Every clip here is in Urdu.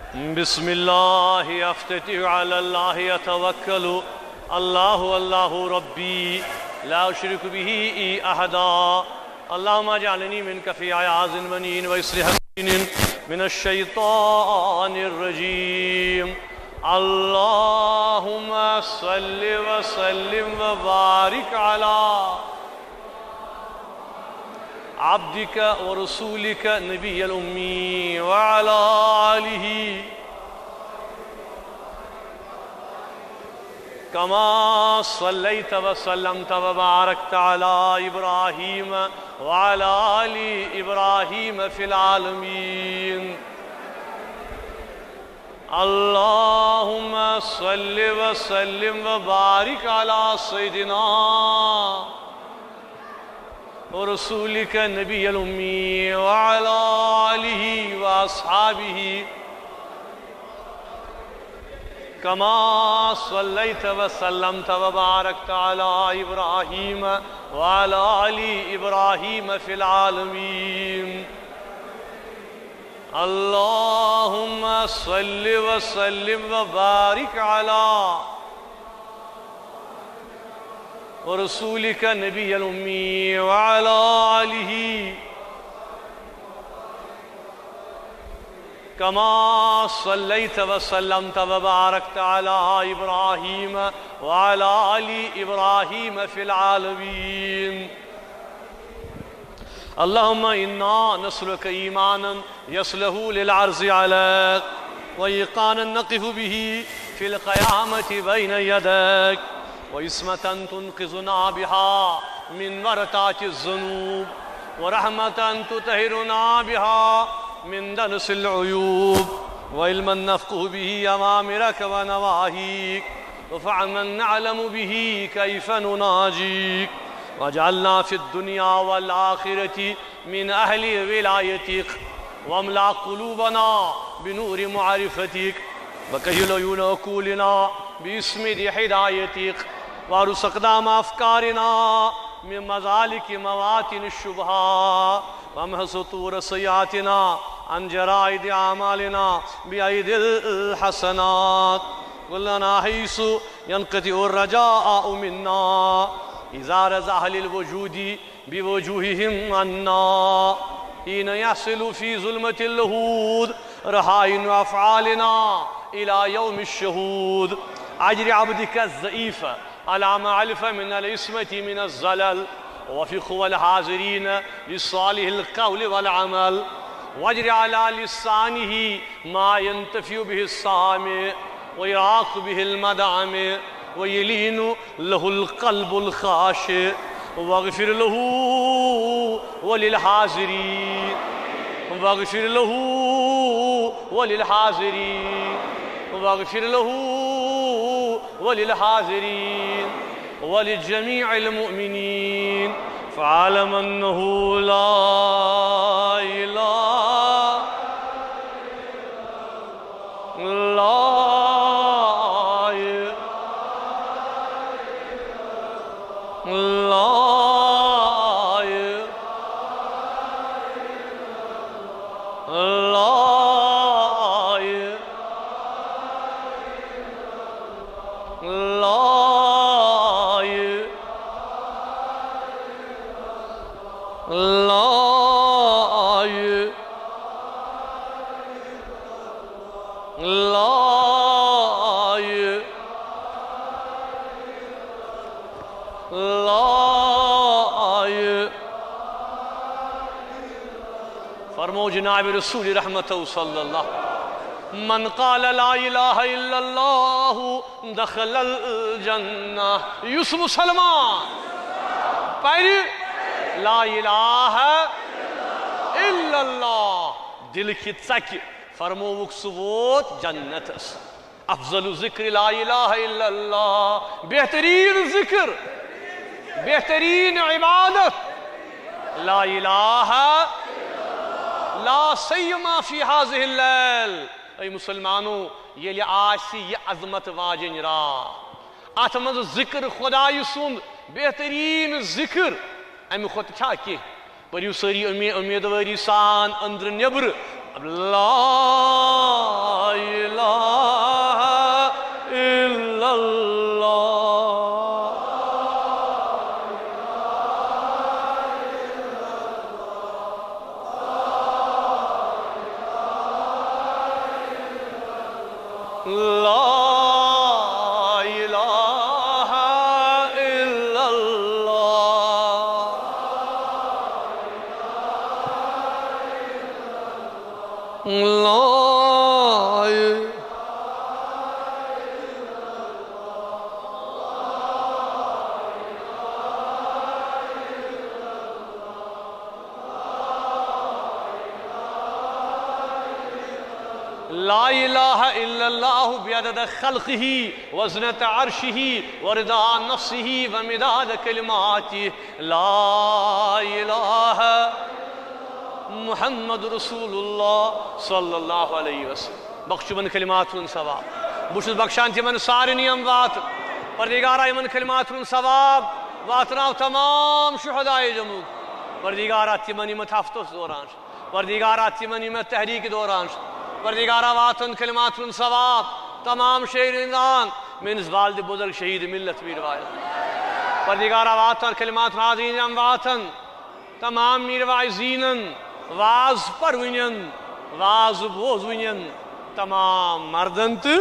بسم الله أفتتح على الله يتوكل الله الله ربي لا أشرك به أحدا اللهم اجعلني منك في عياذ منين وإصلح سنين من الشيطان الرجيم اللهم صل وسلم وبارك على عبدك ورسولك نبي الأمي وعلى آله كما صليت وسلمت وباركت على إبراهيم وعلى آل إبراهيم في العالمين اللهم صل وسلم وبارك على سيدنا ورسولك نبي الأمي وعلى آله وأصحابه كما صليت وسلمت وباركت على إبراهيم وعلى آل إبراهيم في العالمين اللهم صل وسلم وبارك على ورسولك نبي الأمي وعلى آله كما صليت وسلمت وباركت على إبراهيم وعلى آل إبراهيم في العالمين اللهم إنا نسألك إيمانا يصلح للعرض عليك وإيقانا نقف به في القيامة بين يديك وإسمة تنقذنا بها من ورطات الذنوب ورحمة تطهرنا بها من دنس العيوب وعلما نفقه به أوامرك ونواهيك وفهما نعلم به كيف نناجيك واجعلنا في الدنيا والآخرة من أهل ولايتك واملأ قلوبنا بنور معرفتك وكهل عيون عقولنا باسم هدايتك وارزق أقدام أفكارنا من مزالك مواطن الشبهات وامح سطور سيئاتنا عن جرائد أعمالنا بأيدي الحسنات كلنا حيث ينقطع الرجاء منا إذا رز أهل الوجود بوجوههم عنا حين يحصل في ظلمة اللهود رهائن أفعالنا إلى يوم الشهود أجر عبدك الضعيف على ما علف من الإسمة من الزلل وفقه الحاضرين لصالح القول والعمل واجر على لسانه ما ينتفع به السامع ويراق به المدعم ويلين له القلب الخاشع واغفر له وللحاضرين واغفر له وللحاضرين واغفر له وللحاضرين ولجميع المؤمنين فاعلم أنه لا إله إلا فرمو جناب رسول رحمت صلی اللہ من قال لا الہ الا اللہ دخل الجنہ یوسف مسلمان پہلی لا الہ الا اللہ دل کی تک فرمو وقصوت جنت افضل ذکر لا الہ الا اللہ بہترین ذکر بہترین عبادت لا الہ لا سیما فی هذه اللیل اے مسلمانو یہ آسی یہ عظمت واجن را اتمنز ذکر خدای سند بہترین ذکر امی خود کیا کی پریو سری امیدواری سان اندر نیبر اب لا الہ الا اللہ، لا الہ الا اللہ، لا لا الہ الا اللہ بعدد خلقہ وزنة عرشہ ورضا نفسہ ومداد کلماتہ، لا الہ محمد رسول اللہ صلی اللہ علیہ وسلم. بخش من کلمات ثواب، بشس بخشان تمن سارنی اموات، پردگارہ یمن کلمات ثواب واتناو تمام شہدائے جموں، پردگارہ تمن یمت ہفتس دوران، پردگارہ تمن یمت تحریک دوران، پردگارہ واتن کلمات ثواب تمام شہریندان منز والد بزرگ شہید ملت میروائز، پردگارہ واتن کلمات حاضرین امواتن تمام میروائزینن، واز پرونین واز بوزونین تمام مردن تو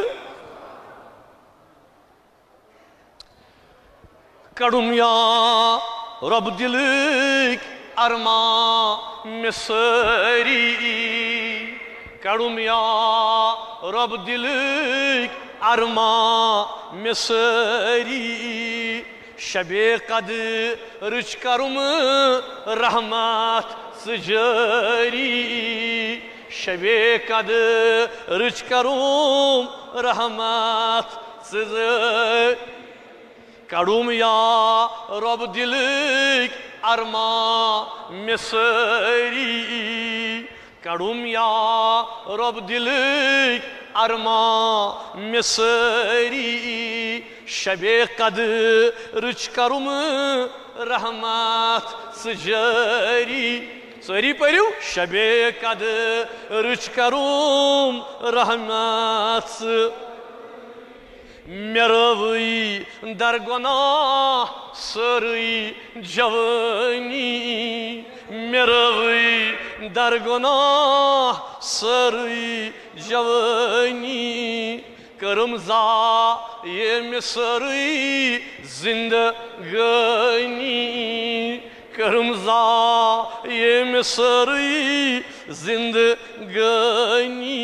کڑم یا رب دلک ارمان مسری، کڑم یا رب دلک ارمان مسری، شب قدرچ کرم رحمت سجری، شب قدرچ کرم رحمت سجری، کڑم یا رب دلک ارمان مسری، کڑم یا رب دلک ارمان مسری، شب قدرچ کرم رحمت سجری، سری پریو شب قدرچ کرم رحمت سجری، میروی در گناہ سری جوانی، میروی در گناہ سری جوانی، کرم زائے مصری زندگانی، کرم زائے مصری زندگانی،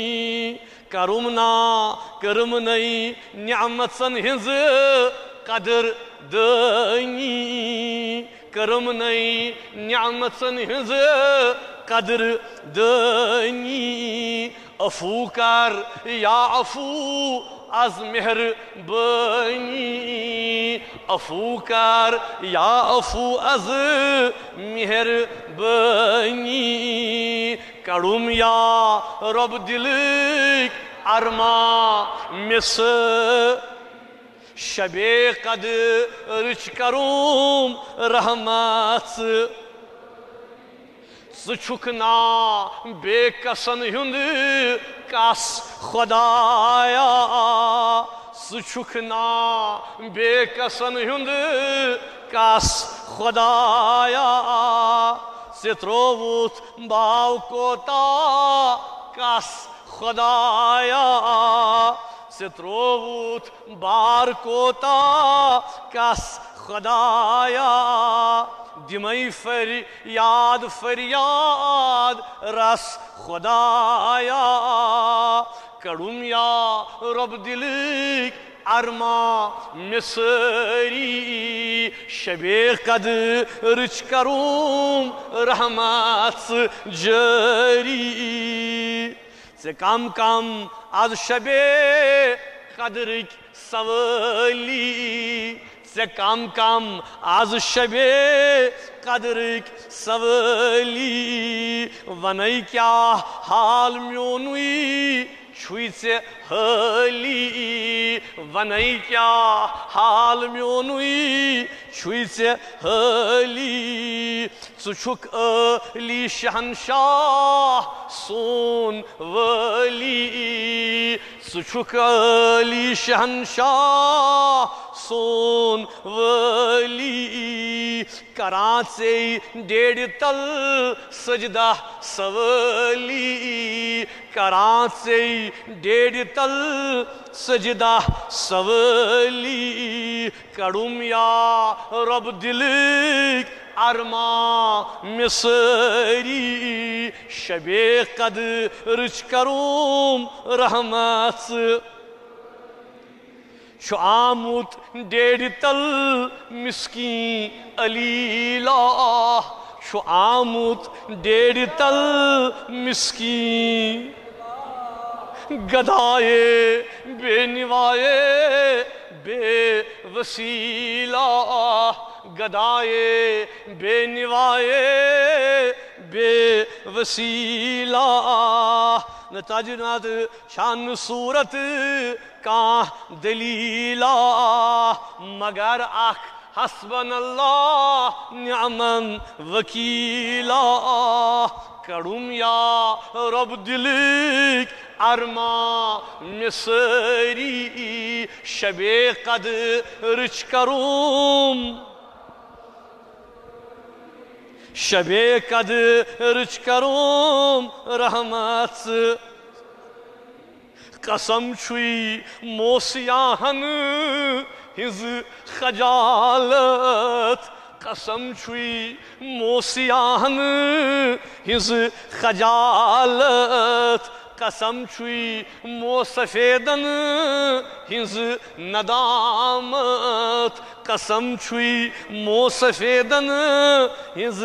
کرم نئی نعمت سن ہنز قدر دانی، کرم نئی نعمت سن ہنز قدر دانی، عفو کر یا عفو از مہربانی، عفو کر یا عفو از مہربانی، کڑم یا رب دلک ارمان مسر، شب قدرچ کرم رحمت سچکنا بے کسن ہند کس خدایا، سچکنا بے کسن ہند کس خدایا، ستروت باو کوتا کس خدایا، ستروت بار کوتا کس خدایا، دمائی فریاد فریاد رس خدایا، کڑم یا رب دلک ارمان مسری، شب قدرچ کرم رحمت جری، سے کم کم از شب قدرک سوالی، سے کم کم از شب قدرک سوالی، ونائی کیا حال میونوی چھُے ژےٚ حٲلی وَنَے کیٛاہ حال میونُے چھُے ژےٚ حٲلی ژٕ چھُکھ عٲلی شہنشاہ سون وٲلی ژٕ چھُکھ عٲلی شہنشاہ سون وٲلی کَران ژےٚ ڈیڈِ تل سجدہ سوٲلی کَران ژےٚ ڈیڈِ تل سجدہ سوٲلی کڑُم یا رۄب دِلٕکۍ ارمان مےٚ سٲری شبے قدرٕچ کروم رحمت چھُ آمُت ڈیڈِ تل مسکین علیلا چھُ آمُت ڈیڈِ تل مسکین گدایے بے نوایے بے وسیلہ گدایے بے نوایے بے وسیلہ نہ تجنت چھن صورت کانٛہہ دلیٖلا مگر اکھ حسبن اللہ نعم وکیلا کڑُم یا رۄب دِلٕکۍ ارمان مےٚ سٲری شبے قدرٕچ کروم شبے قدرٕچ کروم رحمت قسم چھُے موسیاہن ہنٛز خجالت قسم چھُے موسیاہن ہنٛز خجالت قسم چھُے موسفیدن ہنٛز ندامت قسم چھُے موسفیدن ہنٛز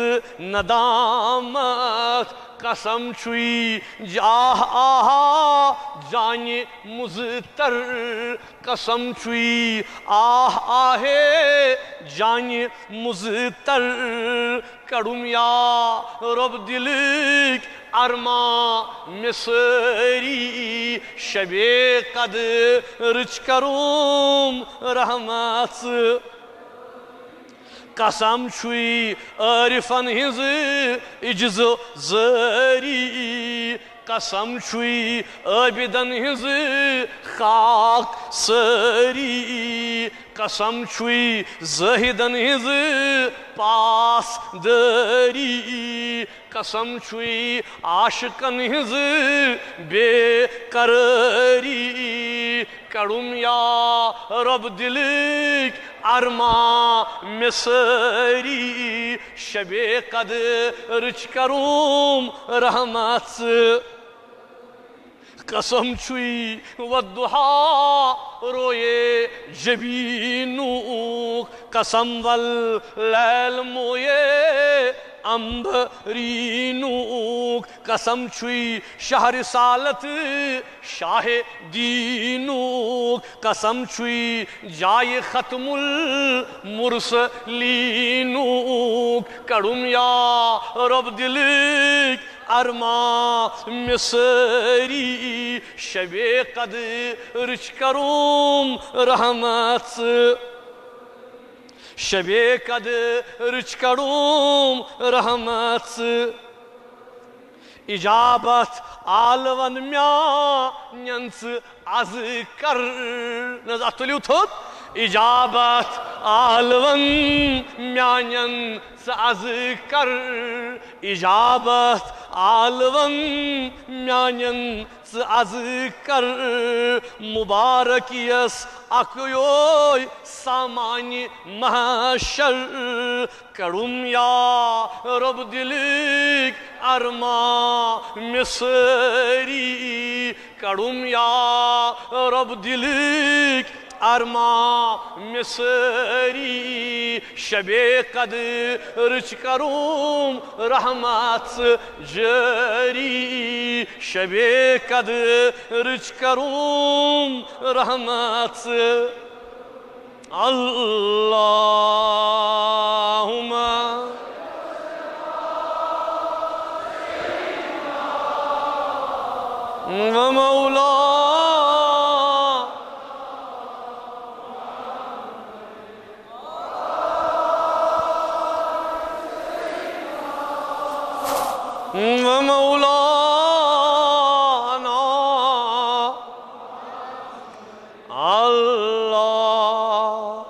ندامت قسم چھُے جاہ آہا جانہِ مُزتر قسم چھُے آہ آہے جانہِ مُزتر کڑُم یا رۄب دِلٕکۍ ارمان مےٚ سٲری شبے قدرٕچ کروم رحمت قسم چھُے عٲرفن ہنٛز عجز زٲری قسم چھُے عٲبدن ہنٛز خاک سٲری قسم چھُے زٲہدن ہنٛز پاس دٲری قسم چھُے عاشقن ہنٛز بے قرٲری کڑُم یا رۄب دِلٕکۍ ارمان مےٚ سٲری شبے قدرٕچ کروم رحمت قسم چھُے والضحا رویے جبینُک قسم واللیل مویے امبرینُک قسم چھُے شاہ رسالت شاہ دیٖنُک قسم چھُے جایہِ ختم المرسلینُک کڑُم یا رۄب دِلٕکۍ ارمان مےٚ سٲری شبے قدرٕچ کروم رحمت شبے قدرٕچ کڑوم رحمت اجابت عالون میانٮ۪ن ژٕ از کر نظر اتھ تُلِو تھوٚد اجابت عالون میانٮ۪ن ژٕ از کر اجابت عالون میانٮ۪ن ژٕ از کر مبارک یس اکھ یوے سامانہِ محشر کڑُم یا رۄب دِلٕکۍ ارمان مےٚ سٲری کڑُم یا رۄب دِلٕکۍ ارمان مےٚ سٲری شبے قدرٕچ کروم رحمت جٲری شبے قدرٕچ کروم رحمت اللہُمَّ ومولا ومولانا الله.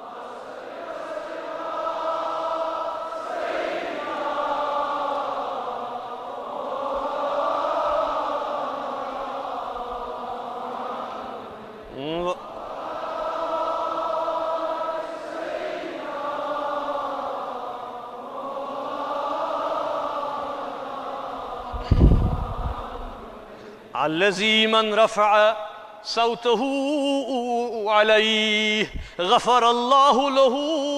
الذي من رفع صوته عليه غفر الله له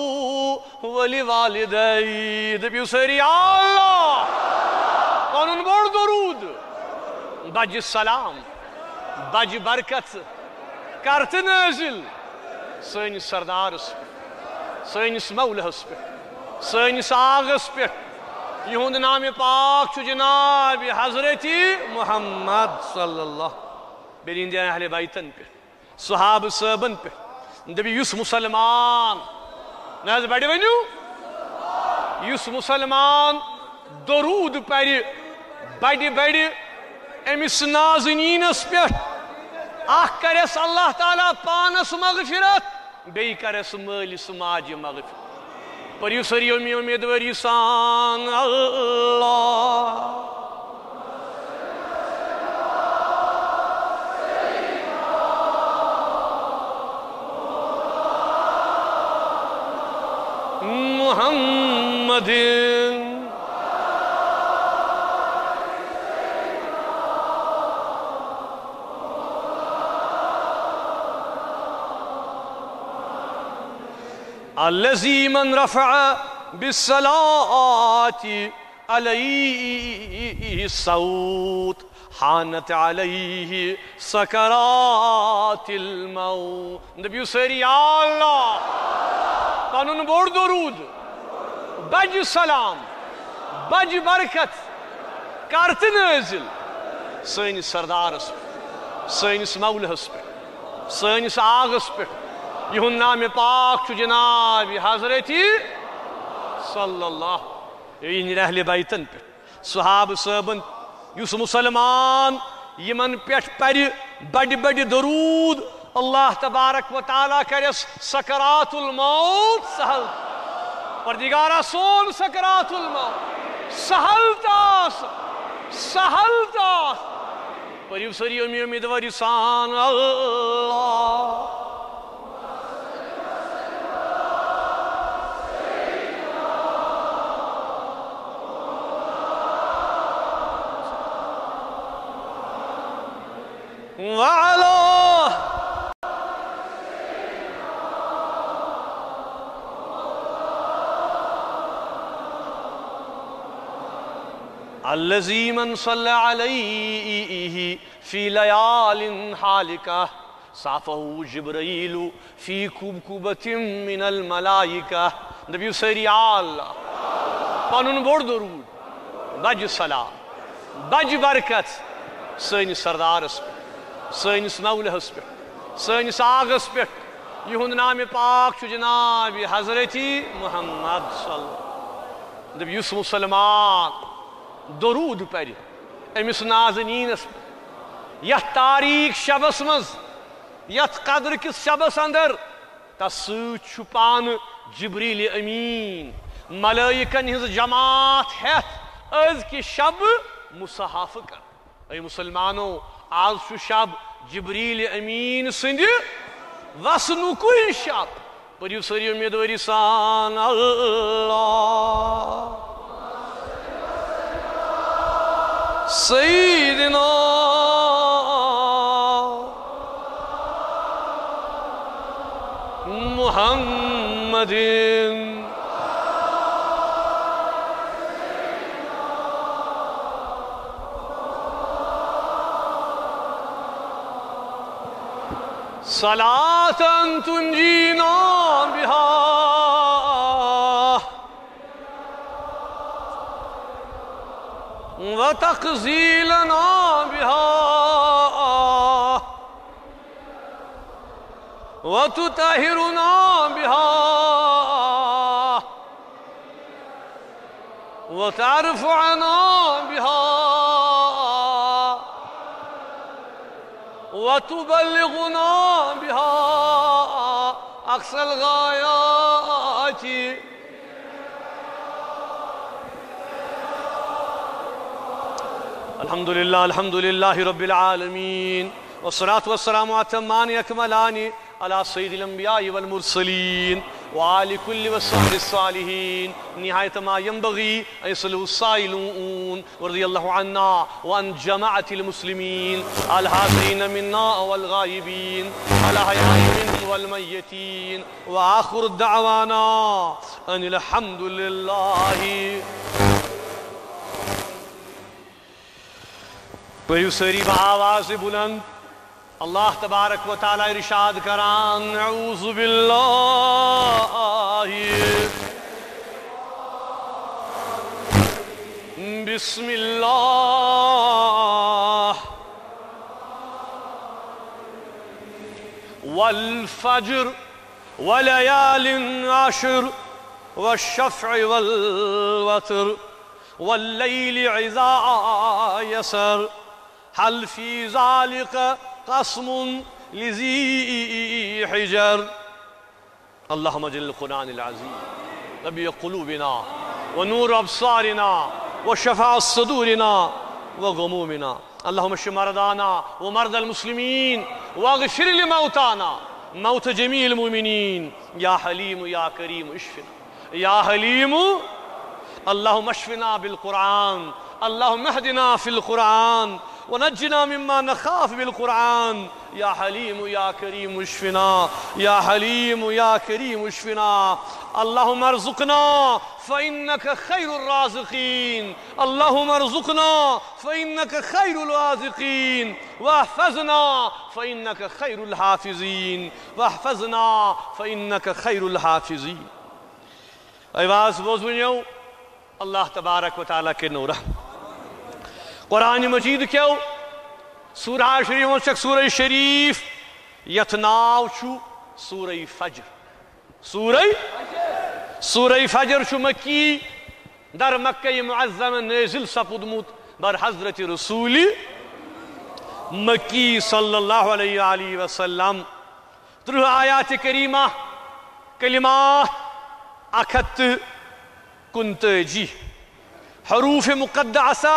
ولوالديه. دبیو سری اللہ قانون بڑ درود بج سلام بج برکت کرت نازل سٲنِس سردارس پہ سٲنِس مولہس پہ سٲنِس آغس پہ یہند نام پاک چھُ جناب حضرت محمد صلی اللہ بیٚیہِ اہل بیتن پہ صحابہ صٲبن پہ. دبی یُس مسلمان نہ حظ بڑِ ؤنِو یُس مسلمان درود پرِ بڑِ بڑِ أمِس نازنیٖنس پٮ۪ٹھ اکھ کرٮ۪س اللہ تعالیٰ پانس مغفرت بیٚیہِ کرٮ۪س مٲلِس ماجہِ مغفرت. پٔرِو سٲری اُمیدوٲری سان اللہ. محمد الذي من رفع بالصلاة عليه الصوت حانت عليه سكرات الموت. نبی سری یا اللہ قانون بوڑ درود بج سلام بج برکت کرت نازل سٲنِس سردارس پہ سٲنِس مولہس پہ سٲنِس آغس پہ یہند نام پاک چھُ جناب حضرت صلی اللہ یہند اہل بیتن پہ صحابہ صٲبن. یُس مسلمان یمن پٮ۪ٹھ پرِ بڑِ بڑِ درود اللہ تبارک و تعالیٰ کرٮ۪س سکرات الموت سہل. پردگارا سون سکرات الموت سہل تاس سہل تاس. پٔرِو سٲری اُمیدوٲری سان اللہ. وعلى الذي من صلى عليه في ليال حالكة صافه جبريل في كبكبة من الملائكة. نبی سری اللہ پنن بوڑ درود بج سلام بج برکت سٲنِس سردارس پہ سٲنِس مولہس پہ سٲنِس آغس پہ یہند نام پاک چھُ جناب حضرت محمد صلی اللہ. دبی یُس مسلمان درود پرِ أمِس نازنیٖنس پہ یتھ تاریٖخ شبس منٛز یتھ قدر کِس شبس اندر تس سۭتۍ چھُ پانہٕ جبریٖل أمیٖن ملٲیکن ہٕنٛز جماعت ہٮ۪تھ أزکہِ شب مصحف کران. اے مسلمانو آز چھُ شب جبریٖل أمیٖن سٕنٛدِ وسنُکُے شب. پٔرِو سٲری اُمیدوٲری سان اللہ. سیدنا محمد صلاة تنجينا بها وتقزيلنا بها وتطهرنا بها وترفعنا بها وتبلغنا بها أقصى الغايات. الحمد لله رب العالمين والصلاة والسلام أتمان أكملان على سيد الأنبياء والمرسلين وعلى كل وصحبه الصالحين نهاية ما ينبغي أن يصلوا الصائلون ورضي الله عنا وعن جماعة المسلمين الحاضرين منا والغائبين الأحياء منهم والميتين وآخر دعوانا أن الحمد لله. پڑھیو ساری بآواز بلند اللہ تبارک و تعالی ارشاد کران اعوذ باللہ بسم اللہ والفجر وليال عشر والشفع والوتر والليل إذا يسر هل في ذلك قسم لذي حجر. اللهم اجعل القرآن العظيم ربيع قلوبنا ونور أبصارنا وشفاء صدورنا وغمومنا. اللهم اشف مرضانا ومرضى المسلمين واغفر لموتانا موت جميع المؤمنين. يا حليم يا كريم اشفنا يا حليم. اللهم اشفنا بالقرآن اللهم اهدنا في القرآن ونجنا مما نخاف بالقرآن. يا حليم يا كريم اشفنا يا حليم يا كريم اشفنا. اللهم ارزقنا فإنك خير الرازقين. اللهم ارزقنا فإنك خير الرازقين واحفظنا فإنك خير الحافظين واحفظنا فإنك خير الحافظين. آواز بوزونیو اللہ تبارک و تعالیٰ کے نورہ قرآن مجید کیو سورہ شریف مشک سورہ شریف یتناو چھو سورہ فجر. سورہ فجر چھو مکی در مکہ معظم نازل سپدمت بر حضرت رسول مکی صلی اللہ علیہ وآلہ وسلم. 3 آیات کریمہ کلمات 129 حروف مقدسہ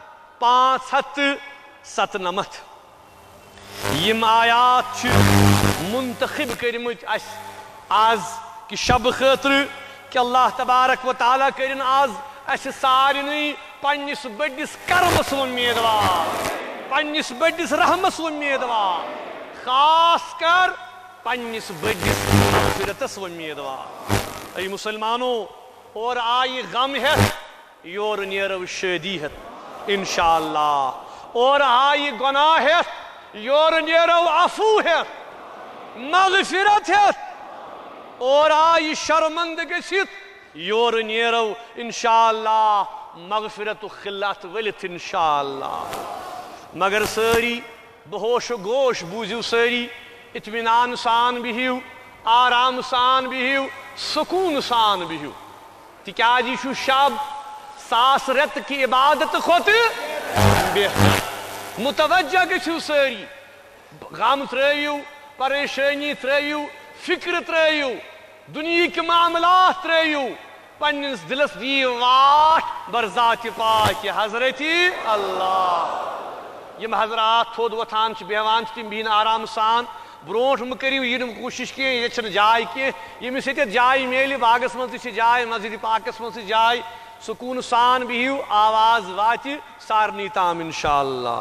597. یم آیات چھ منتخب کرمت آز کی شب خاطر کہ اللہ تبارک و تعالیٰ کرن آز اس سارنی پنس بڑس کرمس امیدوار پنس بڑس رحمس امیدوار خاص کر پنس بڑس مغفرتس امیدوار. ای مسلمانوں اور آئی غم ہے یور نیرو شادی ہے انشاءاللہ. اور آئی گناہ ہے یور نیرو عفو ہے مغفرت ہے. اور آئی شرمند گسیت یور نیرو انشاءاللہ مغفرت و خلات ولت انشاءاللہ. مگر ساری بہوش و گوش بوزیو ساری اطمینان سان بہیو آرام سان بہیو سکون سان بہیو. تکیازی چھو شب 100 رت کی عبادت خود بہتر. متوجہ گچھو ساری غم ترائیو پریشانی ترائیو فکر ترائیو دنیا کے معاملات ترائیو پنس دلس دی واٹ برذات پاک حضرت اللہ. یم حضرات تھود وتھان چھ بیوان چھ تم بین آرام سان برونٹ مکریو یہ کوشش کی یہ چھن جائے کی یہ سیت جائے میلی باغس من تہ جائے مسجد پاکس من جائے سکون سان بہیو آواز وات سارنی تام انشاءاللہ.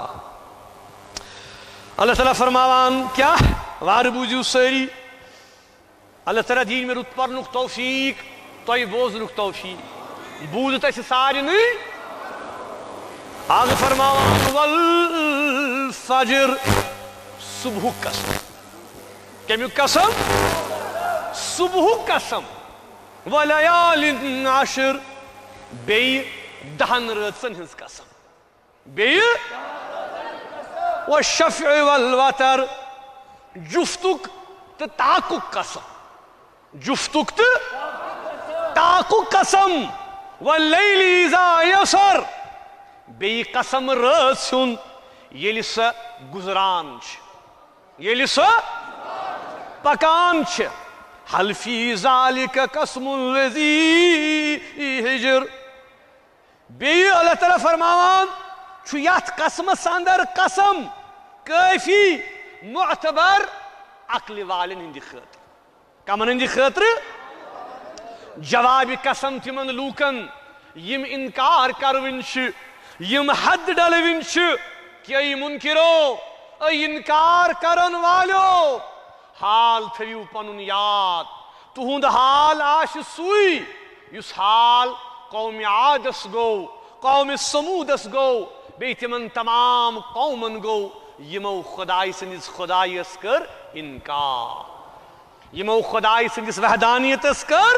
اللہ تعالیٰ فرماوان کیا وار بوزیو ساری اللہ تعالیٰ دین میں رت پرنک توفیق توی بوزنک توفیق بوزت اس سارنی آگ فرماوان والفجر صبح قسم کمیو قسم صبح قسم ولیال عشر بی 10 راتن ہنز قسم بیٚیہِ والشفع والوتر جفتُک تہٕ طاقُک قسم جفتُک تہٕ طاقُک قسم واللیل اذا یسر بیٚیہِ قسم رٲژ ہُنٛد ییٚلہِ سۄ گُزران چھِ ییٚلہِ سۄ پکان چھِ حل فی ذالک قسم الذی ہجر بیٚیہِ اللہ تعالیٰ فرماوان چھُ یتھ قسمس اندر قسم کٲفی معتبر عقلہِ والٮ۪ن ہٕنٛدِ خٲطرٕ کمن ہٕنٛدِ خٲطرٕ جوابِ قسم تِمن لوٗکن یِم انکار کروٕنۍ چھِ یِم حد ڈلوٕنۍ چھِ کہ اے منکرو اے انکار کرن والیو حال تھٲیِو پنُن یاد تُہُنٛد حال آسہِ سُے یُس حال قومِ عادس گوٚو قومِ سموٗدس گوٚو بیٚیہِ تِمن تمام قومن گوٚو یِمو خۄداے سٕنٛدِس خۄدایس کٔر انکار یِمو خۄداے سٕنٛدِس وحدانیتس کٔر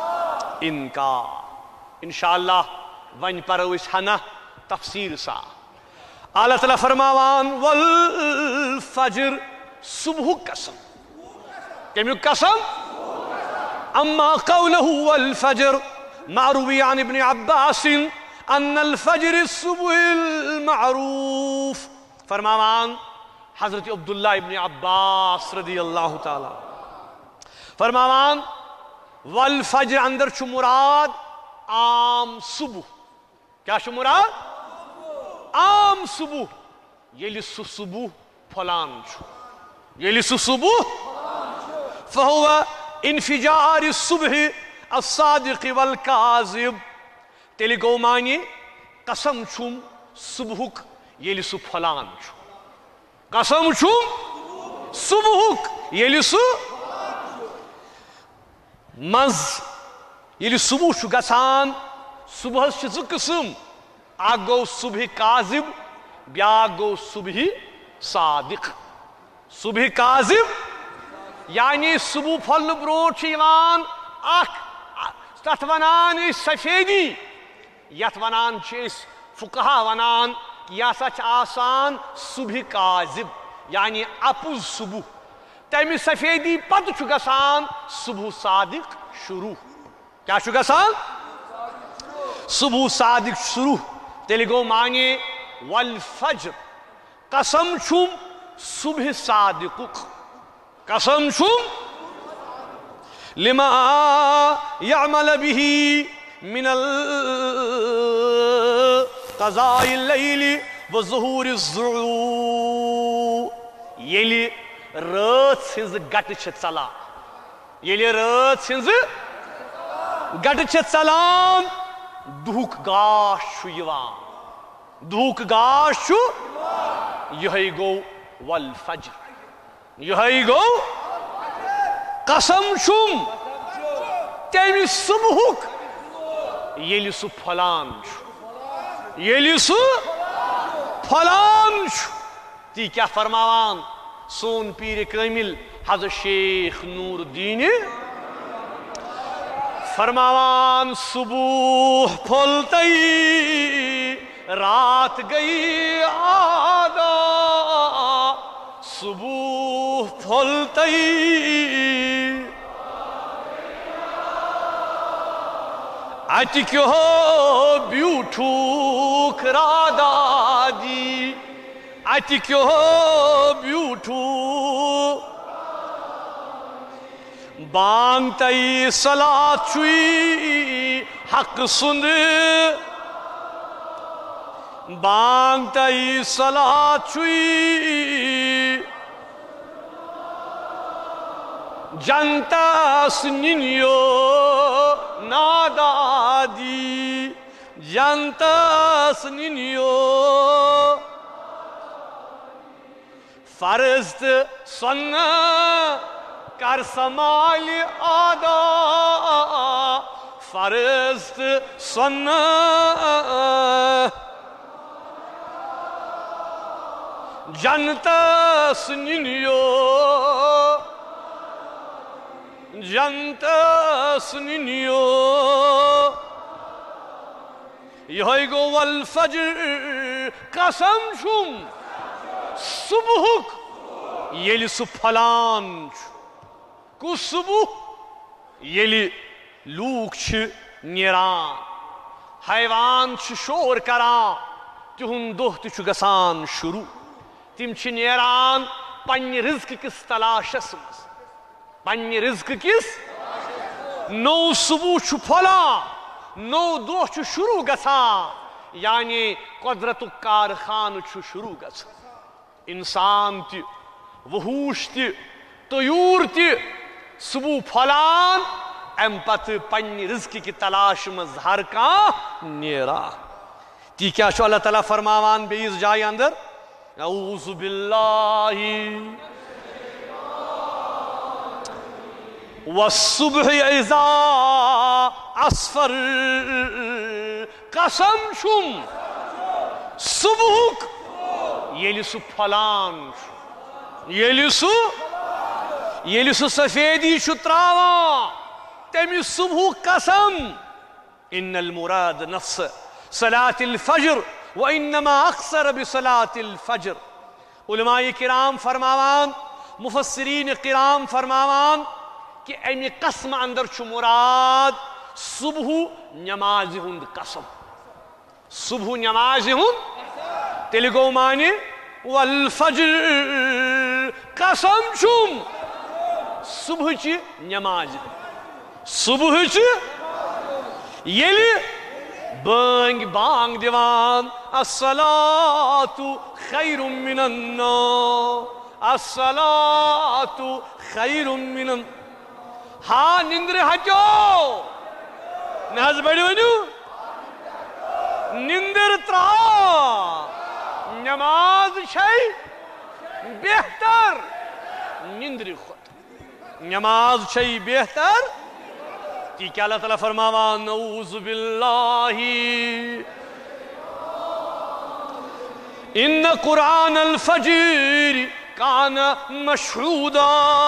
انکار انشاءاللہ وۄنۍ پرو أسۍ ہنا تفصیٖل سان اللہ تعالیٰ فرماوان والفجر صبحُک قسم کمیُک قسم اما قولہ والفجر معروی عن ابن عباس ان الفجر الصبح المعروف فرماوان حضرت عبداللہ ابن عباس رضی اللہ تعالیٰ فرماوان والفجر اندر چھُ مراد عام صبح کیا چھُ مراد عام صبح ییٚلہِ سُہ صبح پھۄلان چھُ ییٚلہِ سُہ صبح فهو انفجار الصبح الصادق والکاذب تیٚلہِ گوٚو معنی قسم چھُم صبحُک ییٚلہِ سُہ پھۄلان چھُ قسم چھُم صبحُک ییٚلہِ سُہ منٛز ییٚلہِ صبح چھُ گژھان صبحس چھِ زٕ قٕسم اکھ گوٚو صبح کاذب بیاکھ گوٚو صبح صادق صبح کاذب یعنی صبح پھۄلنہٕ برونٛٹھ چھِ یِوان اکھ تتھ ونان أسۍ سفیدی یتھ ونان چھِ أسۍ فقہا ونان یہِ ہسا چھِ آسان صبح کاذب یعنی اپُز صبح تمہِ سفیدی پتہٕ چھُ گژھان صبح صادق شروع کیٛاہ چھُ گژھان صبح صادق شروع تیٚلہِ گوٚو معنی والفجر قسم چھُم صبح صادقُک قسم چھُم لما يعمل به من قضاء الليل وظهور الضُّحى ییٚلہِ رٲژ ہٕنٛزٕ گٹہٕ چھِ ژلان ییٚلہِ رٲژ ہٕنٛزٕ گٹہٕ چھِ ژلان دُہُک گاش چھُ یِوان دُہُک گاش چھُ یِہوٚے گوٚو والفجر یِہوٚے گوٚو قسم چھُم تمہِ صبحُک ییٚلہِ سُہ پھۄلان چھُ ییٚلہِ سُہ پھۄلان چھُ تی کیٛاہ فرماوان سون پیٖرِ کٲمِل حضرت شیخ نوٗر الدیٖنِ فرماوان صبح پھۄلتَے رات گٔیی آدا صبح پھۄلتَے اَتہِ کیٛاہ بیوٗٹھُکھ رادا جی اَتہِ کیٛاہ بیوٗٹھُکھ بانگ تئی صلات چھُے حق سُنٛد بانگ تئی صلات چھُے جنتس نِنیو نادادی جنتس نِنیو فرض تہٕ سۄنہٕ کر سمالہِ ادا فرض تہٕ سۄنہٕ جنتس نِنیو جنتس نِنیو یِہوٚے گوٚو والفجر قسم چھم صبحک ییٚلہِ سُہ پھلان چھُ کُس صبح ییٚلہِ لوٗکھ چھِ نیران حیوان چھِ شور کران تِہُنٛد دۄہ تہِ چھُ گژھان شروٗع تِم چھِ نیران پننہِ رزقہٕ کِس تلاشس منٛز پننہِ رزقہٕ کِس نوٚو صبح چھُ پھۄلان نوٚو دۄہ چھُ شروٗع گژھان یعنی قۄدرتُک کارخانہٕ چھُ شروٗع گژھان اِنسان تہِ وحوٗش تہِ طیوٗر تہِ صبح پھۄلان اَمہِ پتہٕ پننہِ رزقہٕ کہِ تلاش منٛز ہر کانٛہہ نیران تی کیٛاہ چھُ اللہ تعالیٰ فرماوان بیٚیِس جایہِ اندر اعوذ باللہ والصبح اذا اسفر قسم چھُم صبحُک ییٚلہِ سُہ پھۄلان چھُ ییٚلہِ سُہ سفیدی چھُ تراوان تمہِ صبحُک قسم ان المراد نفس صلاة الفجر وانما اقصر بصلاة الفجر علماء کرام فرماوان مفسرین کرام فرماوان کہ امہِ قسم اندر چھُ مراد صبح نمازِ ہُنٛد قسم صبح نمازِ ہُنٛد تیٚلہِ گوٚو معنی والفجر قسم چھُم صبحٕچہِ نمازِ صبحٕچہِ ییٚلہِ بٲنٛگۍ بانگ دِوان الصلاۃ خیر من النوم الصلاۃ خیر من ہا نندرِ ہٹیو نہ حظ بڑِ ؤنِو نندر ترٛاو نماز چھے بہتر نندرِ کھۄتہٕ نماز چھے بہتر تی کیا اللہ تعالیٰ فرماوان نعوذ باللہ ان قرآن الفجر کان مشہودا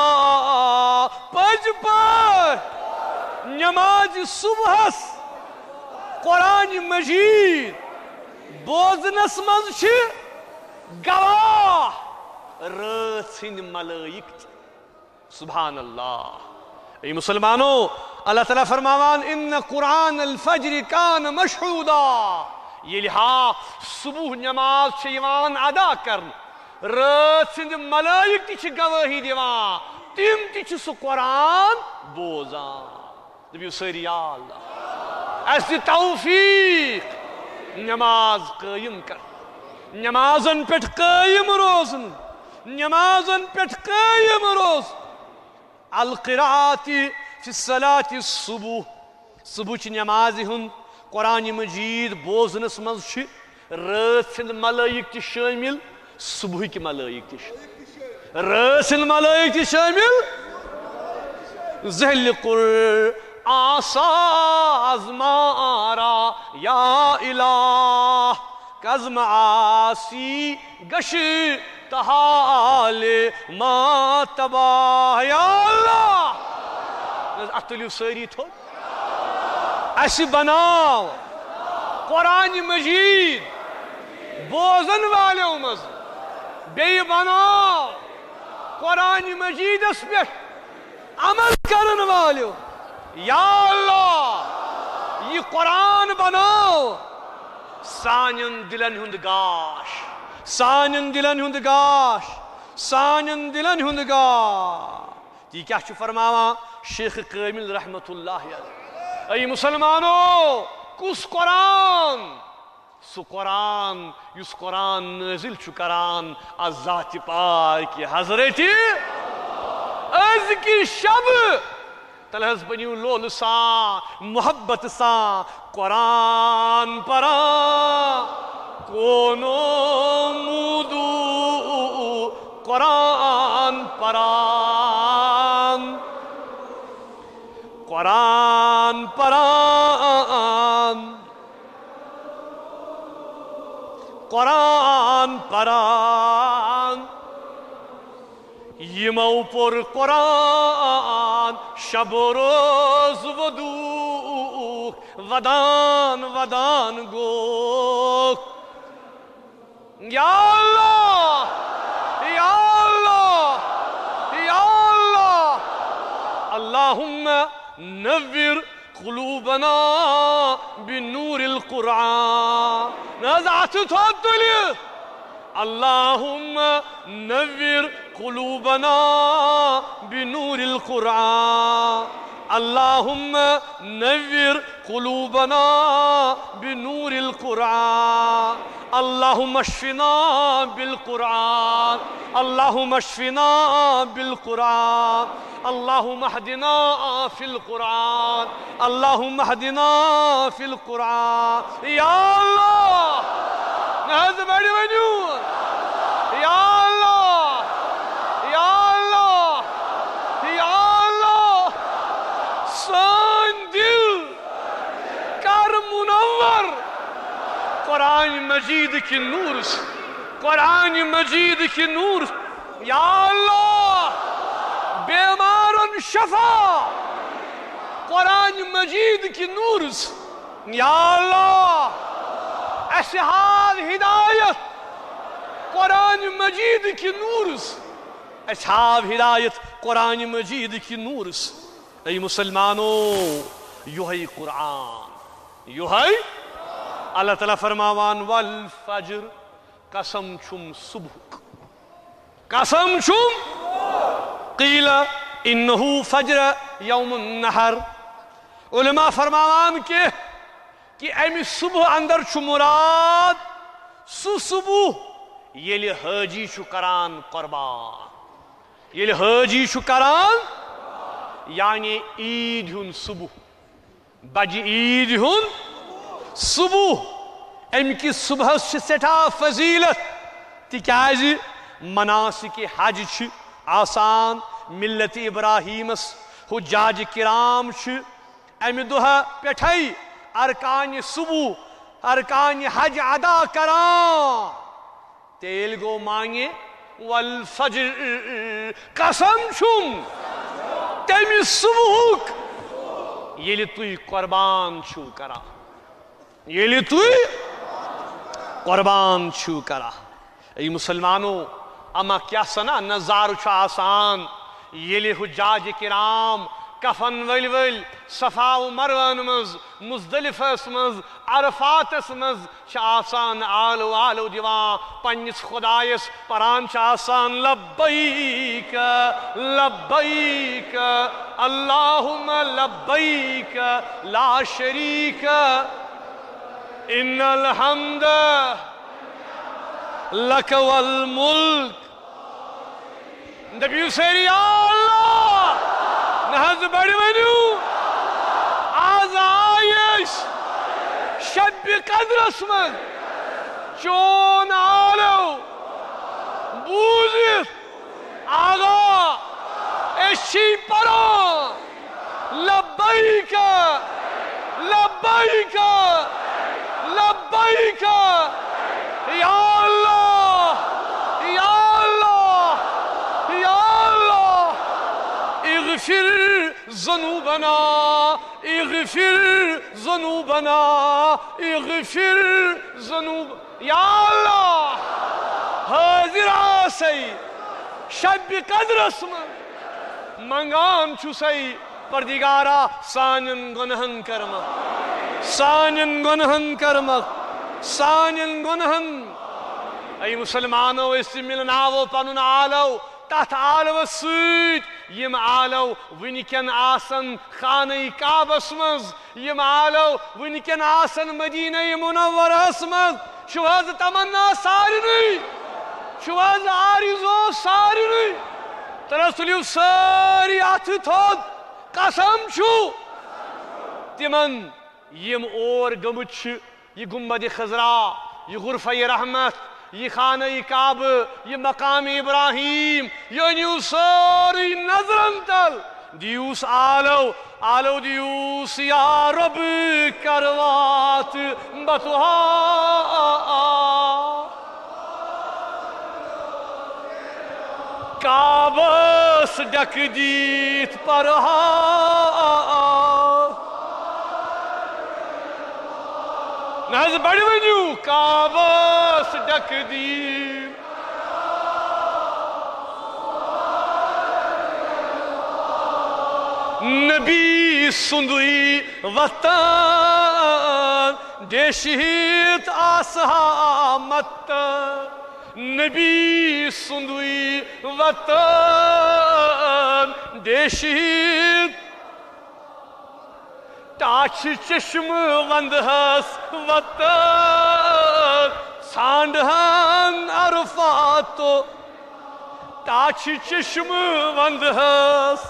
پٔزۍ پٲٹھۍ نماز صبحس قرآن مجید بوزنس منٛز چھِ گواہ رٲژ ہٕنٛدۍ ملٲیِک تہِ سبحان اللہ اے مسلمانو اللہ تعالیٰ فرماوان ان قرآن الفجر کان مشہودا ییٚلہِ ہا صبح نماز چھِ یِوان ادا کرنہٕ رٲژ ہٕنٛدۍ ملٲیِک تہِ چھِ گوٲہی دِوان تِم تہِ چھِ سُہ قرآن بوزان دٔپِو سٲری یا اللہ اَسہِ دِ توفیٖق نماز قٲیِم کرٕنۍ نمازن پٮ۪ٹھ قٲیِم روزُن نمازن پٮ۪ٹھ قٲیِم روزُن القراءۃ فی الصلاۃ الصبح صبحٕچہِ نمازِ ہُنٛد قرآن مجید بوزنس منٛز چھِ رٲژ ہٕنٛدۍ ملٲیِک تہِ شٲمِل صبحٕکۍ ملٲیِک تہِ شٲمِل رٲژ ہٕنٛدۍ ملٲیِک تہِ شٲمِل ذیٚلہِ قرآن ساز مارا یا الہ کزم آسی گشہِ تحالہِ ما تباہ یا اللہ اتھ تُلِو سٲری تھوٚد اَسہِ بناو قرآن مجید بوزن والیو منٛز بیٚیہِ بناو قرآن مجیدس پٮ۪ٹھ عمل کرن والیو یا اللہ یہ قرآن بناو سانٮ۪ن دِلن ہُنٛد گاش سانٮ۪ن دِلن ہُنٛد گاش سانٮ۪ن دِلن ہُنٛد گاش تی کیٛاہ چھُ فرماوان شیخ کٲمِل رحمتہ اللہ علیہ اے مسلمانو کُس قرآن سُہ قرآن یُس قرآن نٲزِل چھُ کران از ذاتِ پاکہِ حضرتِ أزکہِ شب تلہٕ حظ بٔنِو لولہٕ سان محبت سان قرآن پران کونو موٗدوٗ قرآن پران قرآن پران قرآن پران یِمو پوٚر قرآن شب و روز ودوٗکھ ودان ودان گوٚکھ یا اللہ یا اللہ یا اللہ اللہم نور قلوبنا بنور القرآن نزعت تفضل اللہم نور قلوبنا بنور القرآن اللہم نور قلوبنا بنور القرآن اللہم اشفنا بالقرآن اللہم اشفنا بالقرآن اللہم اہدنا فی القرآن اللہم اہدنا فی القرآن یا اللہ نحض بڑی ونیو یا اللہ یا اللہ یا اللہ سان دل کر منور قرآن مجید کی نور سے قرآن مجید کی نور سے یا اللہ بیمارن شفا قرآن مجید کی نور سے یا اللہ اصحاب ہدایت قرآن مجید کی نور سے اصحاب ہدایت قرآن مجید کی نور سے اے مسلمانوں یہی قرآن یہی اللہ تعالیٰ فرماوان والفجر قسم چھم صبح قسم چھم قیل انہو فجر یوم النہر علماء فرماوان کہ امی صبح اندر چھو مراد سو صبح یلی حاجی چھو کران قربان یلی حاجی چھو کران یعنی عید ہن صبح بج عید ہن صبح ام کی صبح سے سٹھا فضیلت تکیازی مناسک حج چھ آسان ملت ابراہیمس حجاج کرام چھ ام دہ پٹھائی ارکان صبح ارکان حج ادا کران تیل گو مانگے والفجر قسم چھم تمی صبح یلی توی قربان چھو کرا یلی توی قربان چھو کرا ای مسلمانوں اما کیا سنا نظارو چھو آسان یلی حجاج کرام کفن ول صفا و مروان مز مزدلف مز عرفات مز آسان آلو آلو دیوان پنس خدایس پران آسان لبیک لبیک اللہم لبیک لا شریک ان الحمد لک والملک نبی سیری اللہ نحض بڑی ونیو آز آئیش شب قدر اسمن چون آلو بوزیت آغا اشی پران لبیک لبیک لبیک یا اللہ یا اللہ یا اللہ اغفر ذنوبنا اغفر ذنوبنا اغفر ذنوب یا اللہ حاضر آسی شب قدر اسم منگان چھوسی پردگارا سانن گنہن کرمک سانن گنہن کرمک سانن گنہن ای مسلمانو اس ملناو پنن آلو تحت آلو سویت یم آلو ونکن آسن خانہ کعبس مز یم آلو ونکن آسن مدینہ منورس مز شواز تمنا سارنی شواز آرزو سارنی ترسلیو ساری آتھ تھود قسم چھو تمن یم اور گمچ یہ گنبد خضرا یہ غرفہ رحمت یہ خانہ کعب یہ مقام ابراہیم یہ نیو ساری نظرن تل دیوس آلو آلو دیوس یا رب کروات بتوہا کعبس ڈک دیت پرہا نحض بڑی ونیو کعبس تقدیر نبی سندوی وطن دیشیت آسامت نبی سندوی وطن دیشیت تاچ چشم وندہس وطن سانڈہن عرفاتو تاچ چشم وندہس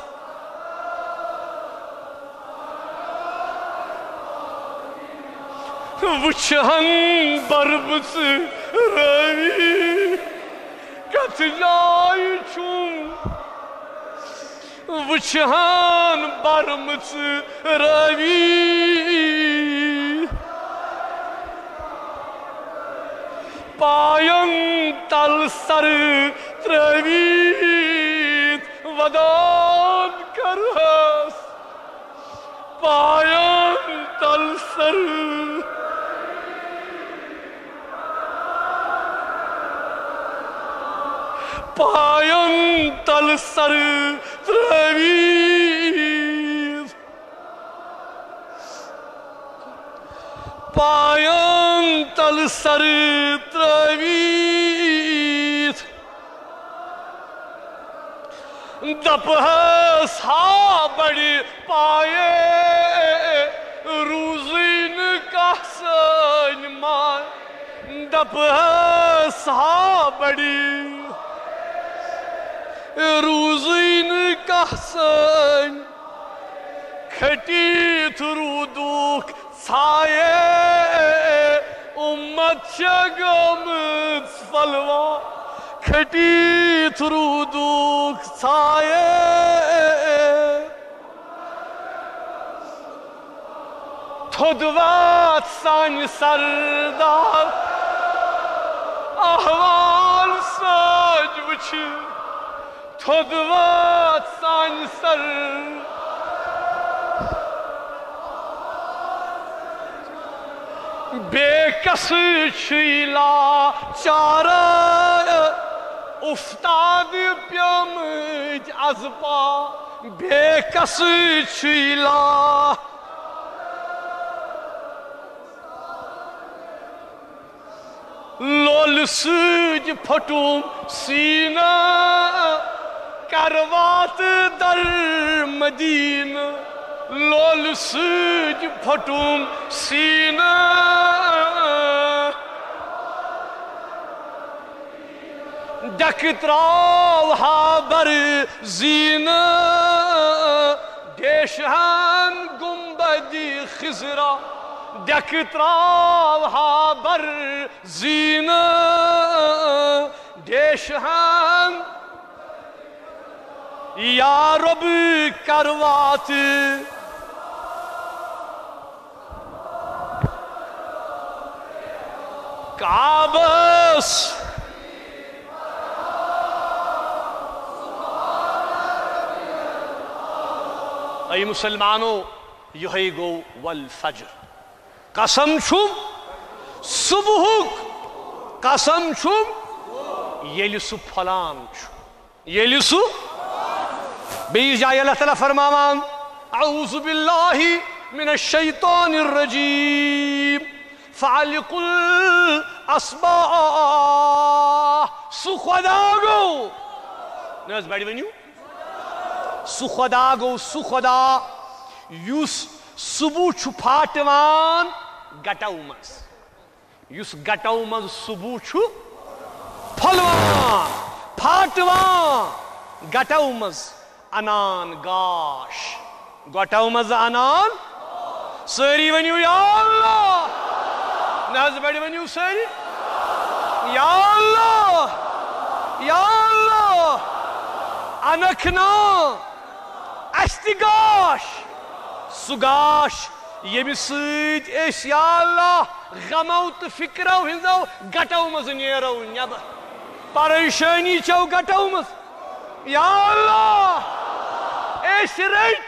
وچھن بربس روی کت جائی چون وچھن بربس روی پائن تل سر ترویت ودان کرہس پائن تل سر پائن تل سر ترویت پائن تل سر ترویت دپہس ہا بڑی پائے روزین کا سن مان دپہس ہا بڑی روزین کا سن کھٹی ترودوک سائے امت شگمت فلوا کھٹی ترودوک سائے تھودوات سان سردار احوال ساج وچھ تھودوات سان سر بے کس چھیلا چارہ افتاد پیامج از پا بے کس چھیلا لول سوج پھٹوم سینہ کروات در مدینہ لول سوج پھٹوم سینہ ڈکتراو ہابر زینہ دیشہن گنبدی خزرہ ڈکتراو ہابر زینہ دیشہن یا رب کروات کعبس ای مسلمانو یہی گو والفجر قسم چھم صبحک قسم چھم یلی سو پھلان چھو یلی سو بیس جائے اللہ تعالیٰ فرماوان اعوذ باللہ من الشیطان الرجیم فعلق الاسباح سو خدا گو نیز بیڑی ونیو سو خدا گو سو خدا یوس صبح چھو پھاٹوان گٹاو مز یوس گٹاو مز صبح چھو پھلوان پھاٹوان گٹاو مز انان گاش گٹاو مز انان ساری ونیو یا اللہ ناز بیڑی ونیو ساری یا اللہ یا اللہ انکھنا اشتگاش سگاش یمی سید ایس یا اللہ غمو تو فکرو ہنزو گٹو مز نیرو نیب پریشانی چو گٹو مز یا اللہ ایس ریٹ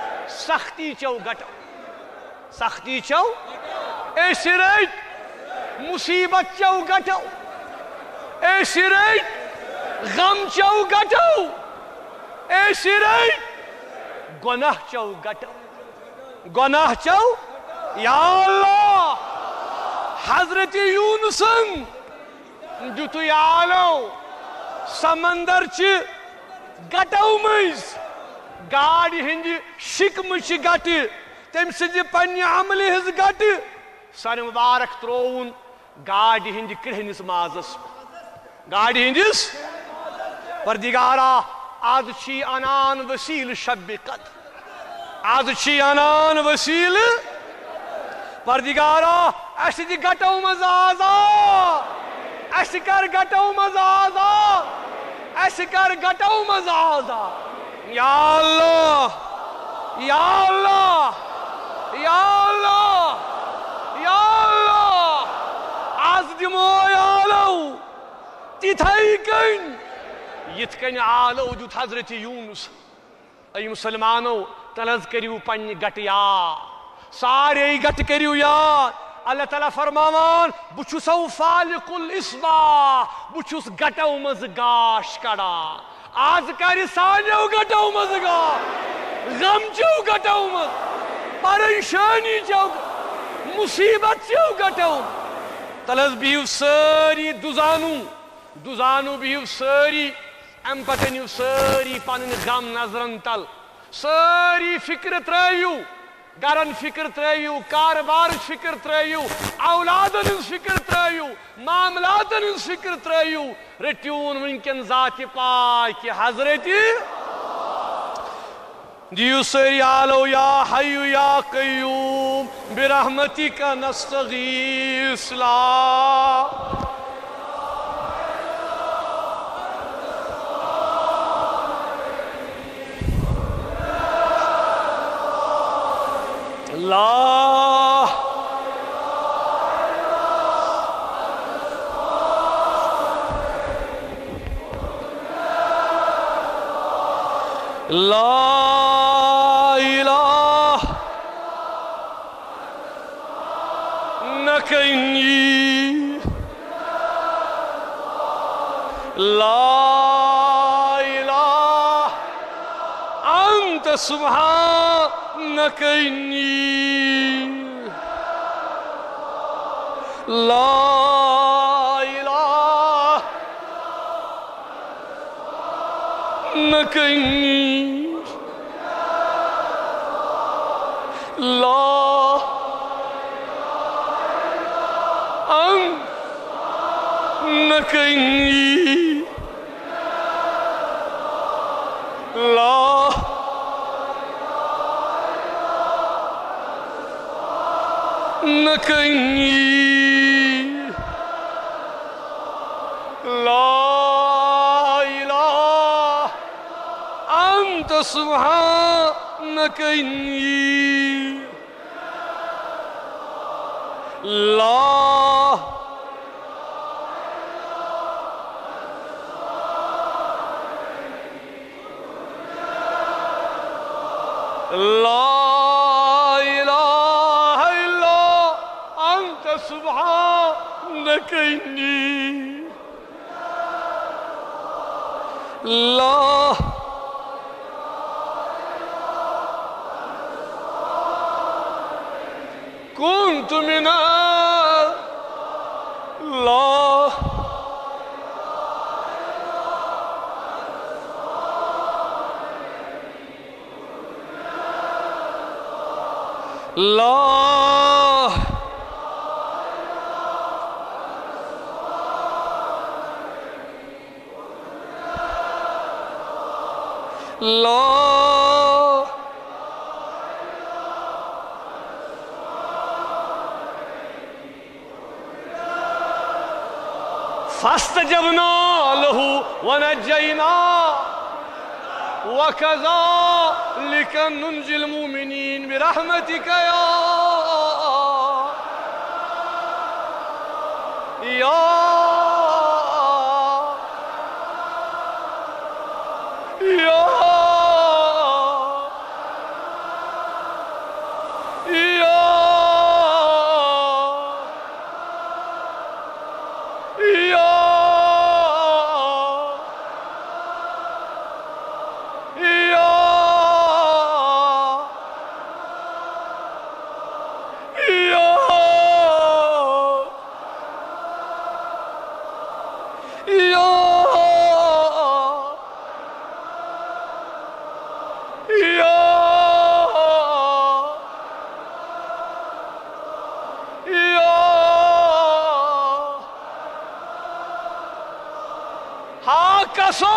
سختی چو گٹو سختی چو ایس ریٹ مصیبت چو گٹو اے شرعی غم چو گٹو اے شرعی گناہ چو گٹو گناہ چو یا اللہ حضرت یونسن دیتو یالو سمندر چھ گٹو مز گاڑی ہندی شکم چھ گٹ تم سز پنہ عمل ہز گٹ سر مبارک ترون گاڑی ہندی کرہنس مازس گاڑی ہندس پردگارا آج چھی انان وسیل شب قدر آج چھی انان وسیل پردگارا اس دی گٹو مز آزاد اس کر گٹو مز آزاد اس کر گٹو مز آزاد یا اللہ یا اللہ یا اللہ یا اللہ آز دمو یالو تتھائی کن یت کن آلو دیت حضرت یونس ای مسلمانو تلز کریو پنی گٹ یاد سارے گٹ کریو یاد اللہ تعالیٰ فرماوان بچھسو فالق الاسبا بچھس گٹو مز گاش کڑا آز کری سانیو گٹو مز گاش غم چو گٹو مز پریشانی چو مصیبت چو گٹو تلز بیو ساری دزانو بیو ساری ام پتنیو ساری پانن غم نظرن تل ساری فکر ترائیو گرن فکر ترائیو کاربار فکر ترائیو اولادن فکر ترائیو معاملاتن فکر ترائیو رٹیون ونکن ذات پاک حضرتی دیو سری آلو یا حیو یا قیوم برحمتک نستغیث لا لا لا الہ نکنی لا الہ انت سبحانک انی لا الہ نک انی لا انک انی لا نکنی لا الہ انت سبحانک انی لا سبحانك إني لا كنت من لا لا لا فاستجبنا له ونجيناه وكذلك ننجي المؤمنين برحمتك يا یا یا یا ہاں کسو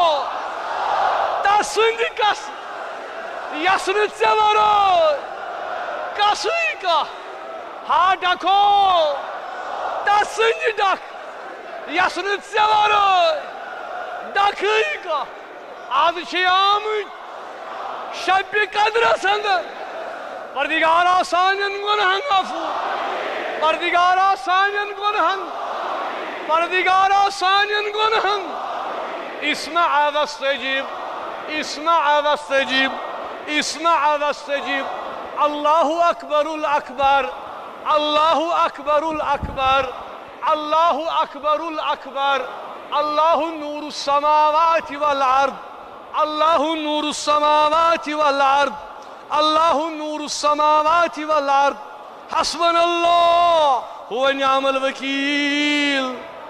تسند کس یسن ورو کسوئی کا ہاں ڈکو تسند ڈک یسن ورو ڈکھئی کا آج چھ آمد شب قدر اندر پردگارا سانین گنہن عفو پردگارا سانین گنہن پردگارا سانین گنہن اسمع واستجب اسمع واستجب اسمع واستجب اللہ اکبر الاکبر اللہ اکبر الاکبر اللہ اکبر الاکبر اللہ نور السماوات والارض اللہ نور السماوات والارض اللہ نور السماوات والارض حسبنا اللہ هو نعم الوکیل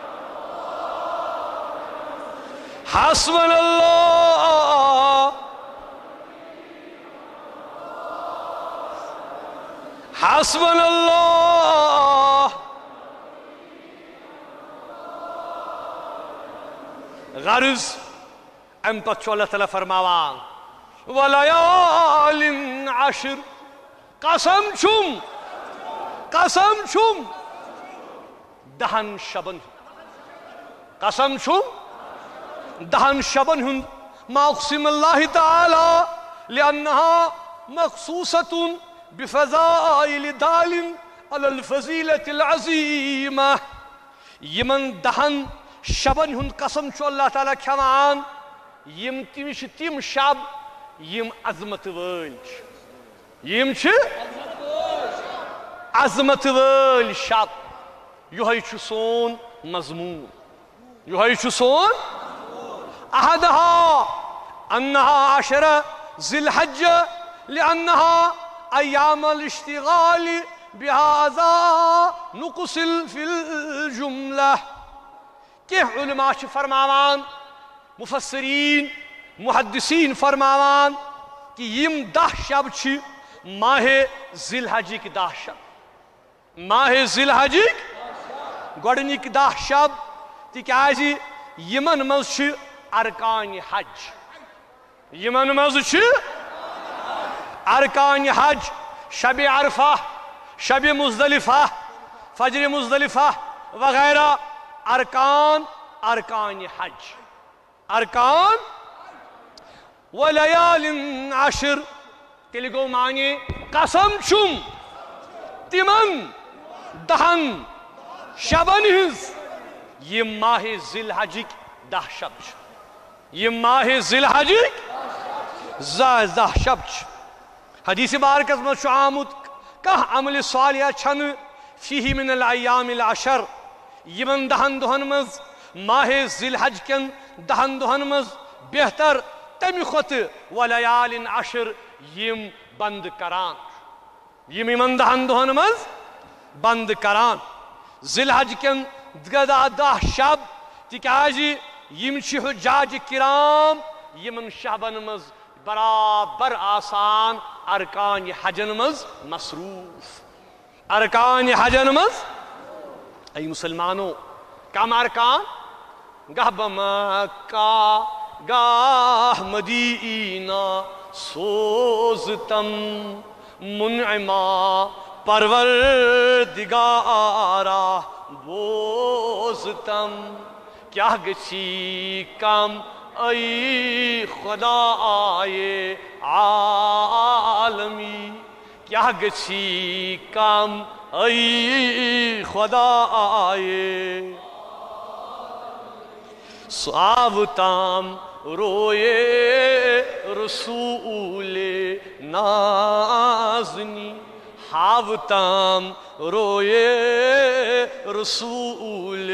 حسبنا اللہ حسبنا اللہ غرض ام پتہ چھُ اللہ تعالیٰ فرماوان وَلَيَالٍ عَشْرٍ قسم چھُم دہن شبن قسم چھُم دہن شبن ہند ما اقسم اللہ تعالی لأنها مخصوصة بفضائل دال على الفضيلة العظيمة یمن دہن شبن ہند قسم چھُ اللہ تعالیٰ کھیوان یم تم شب یم عظمت ول یم عظمت ول شب یہ سون مضمون یہ سون احدها انها عشر ذی الحجہ لانها ایام الاشتغال بهذا نقصل فی الجملہ کہ علماء چھ فرماوان مفسرین محدثین فرماوان کہ یم 10 شب چھ ماہ ذی الحجہ کی 10 شب ماہ ذی الحجہ گوڑنک 10 شب تکیازِ یمن مز چھ ارکان حج یمن مز چھ ارکان حج شب عرفہ شب مزدلفہ فجر مزدلفہ وغیرہ ارکان حج ارکان ولیال عشر تیلے گو معنی قسم چھم تمن 10 شبن ہز یہ ماہ ذی الحجہ 10 شب یہ ماہ ذی الحجہ 10 شب حدیث بارکس مز چھُ آمت کہ عمل صالحہ چھن فیہ من الایام العشر یمن 10 دہن مز ماہ ذی الحجہ کن 10 دہن مز بہتر تمہ کھت ولیال عشر یم بند کران یم یمن 10 دہن مز بند کران ذی الحجہ کن 10 شب تکیازِ یم چھ حجاج کرام یمن شبن مز برابر آسان ارکان حجن مز مصروف ارکان حجن مز ای مسلمانوں کم ارکان گاہ بمکہ گاہ مدینہ سوزتم منعما پروردگارا بوزتم کیا گچھی کم ای خدا آئے عالمی کیا گچھی کم ای خدا آئے ساوتام روئے رسول نازنی ہاوتام روئے رسول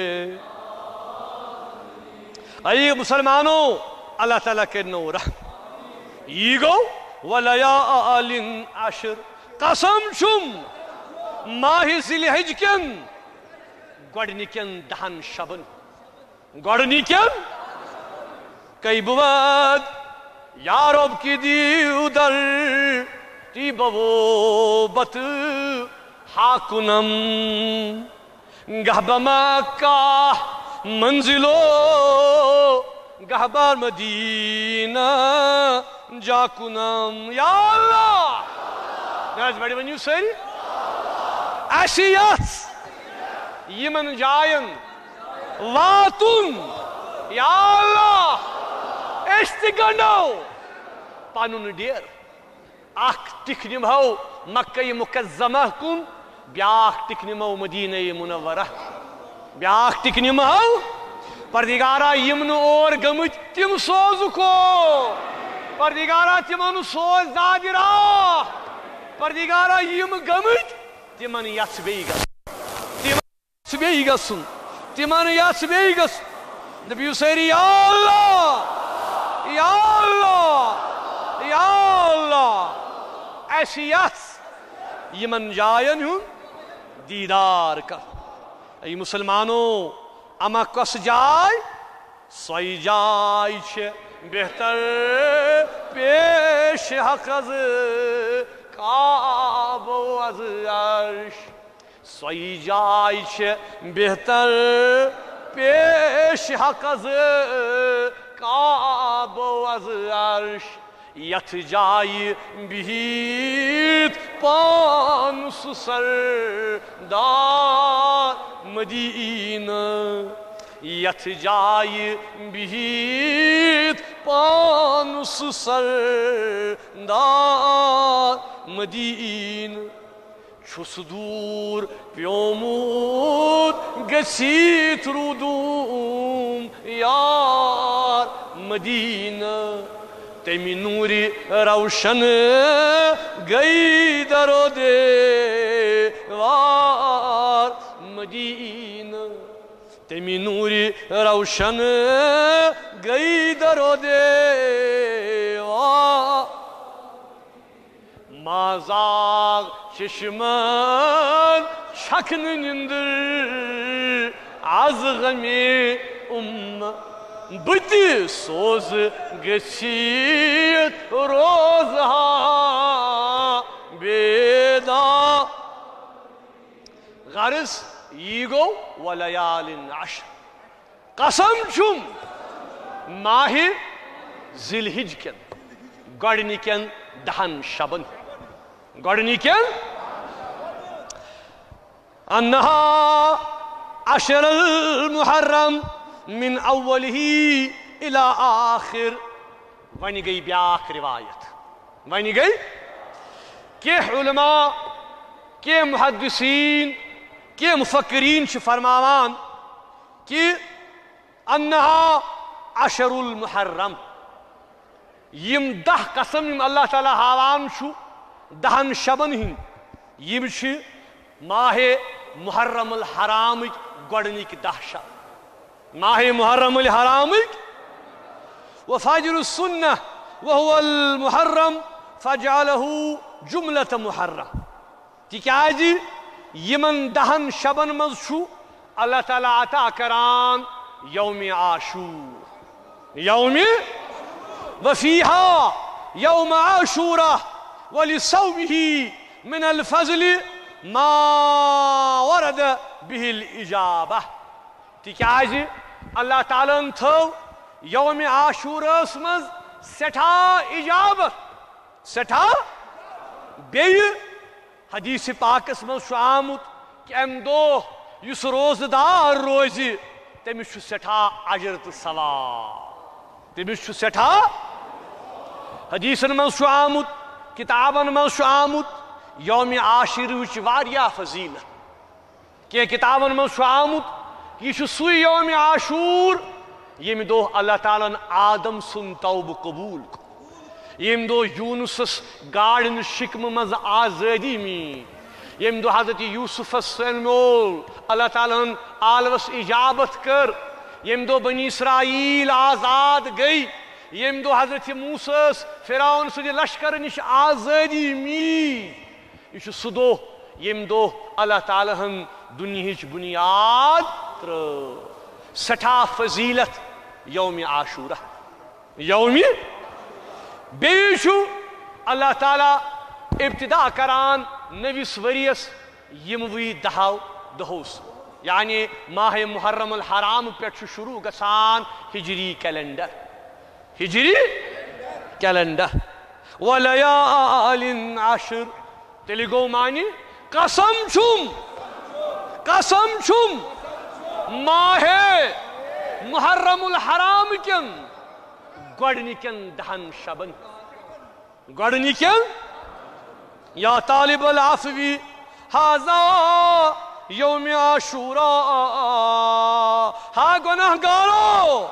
اے مسلمانوں اللہ تعالیٰ کے نور یہ گو ولیال عشر قسم چھم ماہ ذی الحجہ کن گوڑنکن 10 شبن گۄڈنِکٮ۪ن کئی بود یا رب کی دیو در تی بو بت حاکنم گہ بمکہ منزلو گہ بر مدینہ جاکنم یا اللہ ناز بڑی ونیو ساری اسی یت یمن جائن واتن یا اللہ اشتگنو پانون دیر اخ ٹک نمو مکہ مکزمہ کن بیاخ ٹک نمو مدینہ منورہ بیاخ ٹک نمو پردگارا یمن اور گمت تم سوزکو پردگارا تمن سوز زاد راہ پردگارا یم گمت تمن یس بیگ تمن بیگ گسن تمن یس بیگ گسن دپیو ساری یا اللہ یا اللہ یا اللہ ایسی یس یمن جائن ہوں دیدار کر ای مسلمانوں اما کس جائے سوئی جائے چھے بہتر پیش حق از کعب و از عرش سوئی جائے چھے بہتر پیش حق از کعب و از عرش یت جائی بہیت پانس سردار مدینہ یت جائی بہیت پانس سردار مدینہ چھس دور پیومود گسیت رودوم یار مدینہ تمی نوری روشن گئی درو دیوار مدینہ تمی نوری روشن گئی درو دیوار مازاغ چشمن چھکن نندر از غمی بتی سوز گسیت روزہا بیدا غرض یہ گو ولیال عشر قسم چھم ماہ ذی الحج کن گۄڈنِکٮ۪ن 10 شبن گۄڈنِکٮ۪ن انہا عشر المحرم من اوله الى آخر ونی گئی بیاخ روایت ونی گئی کہ علماء کہ محدثین کہ مفکرین چھ فرماوان کہ انہا عشر المحرم یم 10 قسم یم اللہ تعالی ہاوان چھو 10 شبن ہن یم چھ ماہ محرم الحرام گۄڈنِک 10 شب ماہ محرم الحرام وفاجر السنة وهو المحرم فجعله جملة محرم تکیاز یمن 10 شبن مز چھو اللہ تعالیٰ عطا کران یوم عاشور یوم وفیہا یوم عاشورہ ولصومه من الفضل ما ورد به الإجابة تکیاز اللہ تعالیٰ تھو یوم عاشورس مز سٹھا اجابت سٹھا بیئی حدیث پاکس مز چھُ آمُت کہ ام دۄہ یُس روزدار روزِ تٔمِس چھُ سٹھا اجر تہٕ ثواب تٔمِس چھُ سٹھا حدیثن مز چھُ آمُت کتابن مز چھُ آمُت یوم عاشورٕچ واریاہ فضیلت کینٛہہ کتابن مز چھُ آمُت یہ چھُ سُے یوم عاشور ییٚمہِ دۄہ اللہ تعالیٰ آدم سُنٛد توبہٕ قبوٗل کوٚر ییٚمہِ دۄہ یوٗنُسس گاڈٕ ہٕنٛدِ شِکمہٕ منٛزٕ آزٲدی میٖج ییٚمہِ دۄہ حضرت یوٗسفس سنٛدمول اللہ تعالیٰ ہن عالمس اجابت کٔر ییٚمہِ دۄہ بنی اسرائیل آزاد گٔے ییٚمہِ دۄہ حضرت موسیٰ فرعون سٕنٛدِ لشکر نِش آزٲدی میٖج یہ چھُ سُہ دۄہ ییٚمہِ دۄہ اللہ تعالیٰ ہن دُنیہٕچ بُنیاد ترٲو سٹھا فضیلت یوم عاشورہ یوم بیشو اللہ تعالیٰ ابتدا کران نویس وریس یموی دہو دہوس یعنی ماہ محرم الحرام پہ شروع گسان ہجری کیلنڈر ولیال عشر تیلی گو معنی قسم چھم ماہ محرم الحرام کن گوڑنکن دہن شبن گوڑنکن یا طالب العفوی ہاذا یوم عاشورہ ہا گناہ گارو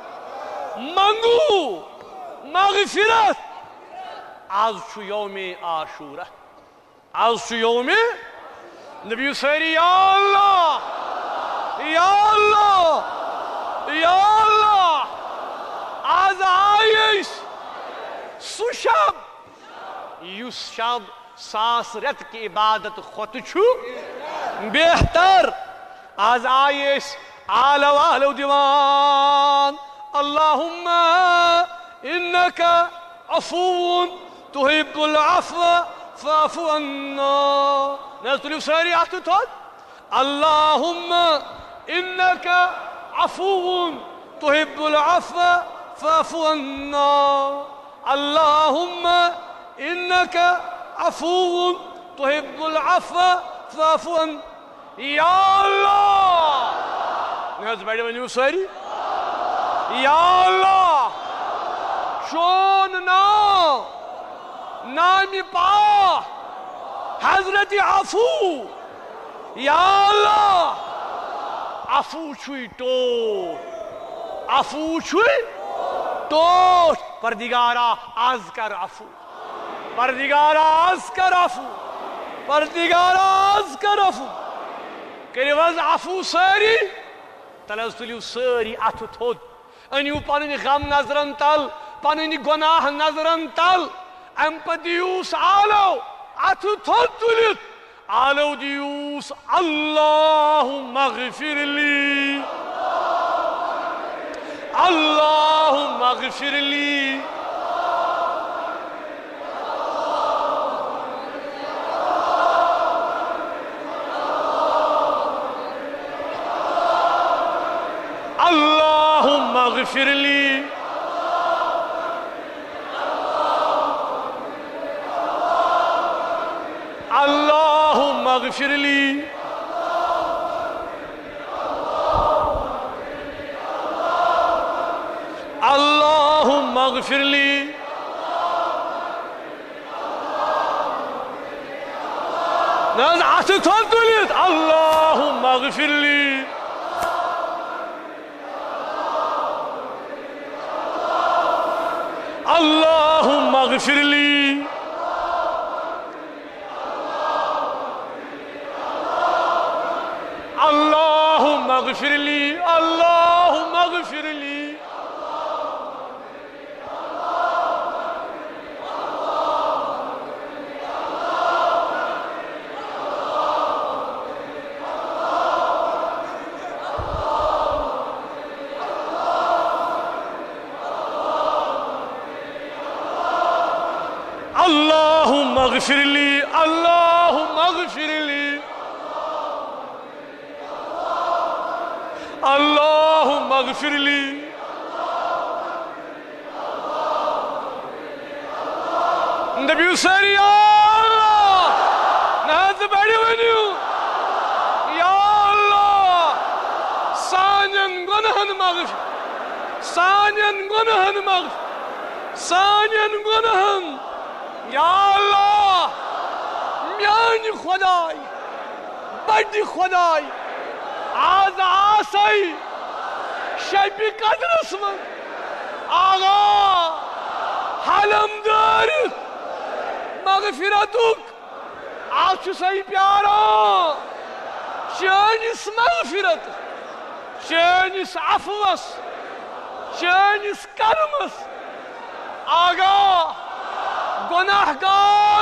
منگو مغفرت آز چھو یوم عاشورہ آز چھو یوم نبی سیری یا اللہ یا اللہ یا اللہ آز آئیس سو شب یس شب ساس رت کی عبادت خود چھو بہتر آز آئیس آلو دیوان اللہم انکا عفو تحب العفو فاعف عنا نزل ساری اتھوت اللہم انکا عفو تحب العفو فاعف عنا اللہم انکا عفو تحب العفو فاعف عنا یا اللہ ناز بیٹھے ونیو ساری یا اللہ شون نامی پا حضرت عفو یا اللہ عفو چھوئی ٹوٹ پردگارا آز کر عفو پردگارا آز کر عفو پردگارا آز کر عفو کریوز عفو ساری تلز تلیو ساری اتھو تھود انیو پاننی غم نظرن تل پاننی گناہ نظرن تل ام پا دیوس آلو اتھو تھود تلیت آلو دیوس اللہم اغفر لی اللہم اغفر لی اللہم اغفر لی اللہم اغفر لی اللہم اغفر لی ناز آتھ تھوڑ تولیت اللہم اغفر لی اللہم اغفر لی اللہم اغفر لی اللہم اغفر لی اللہم اغفر لی اللہم اغفر لی اللہم اغفر لی نبی ساری یا اللہ نہت بیڑی ونیو یا اللہ سانین گنہن مغفر سانین گنہن مغفر سانین گنہن یا اللہ میانی خدای بڑی خدای آز آسائی شب قدر اسمن آغا حلم دار مغفرتک آج سائی پیارا شانس مغفرت شانس عفوس شانس کرمس آغا گناہ گار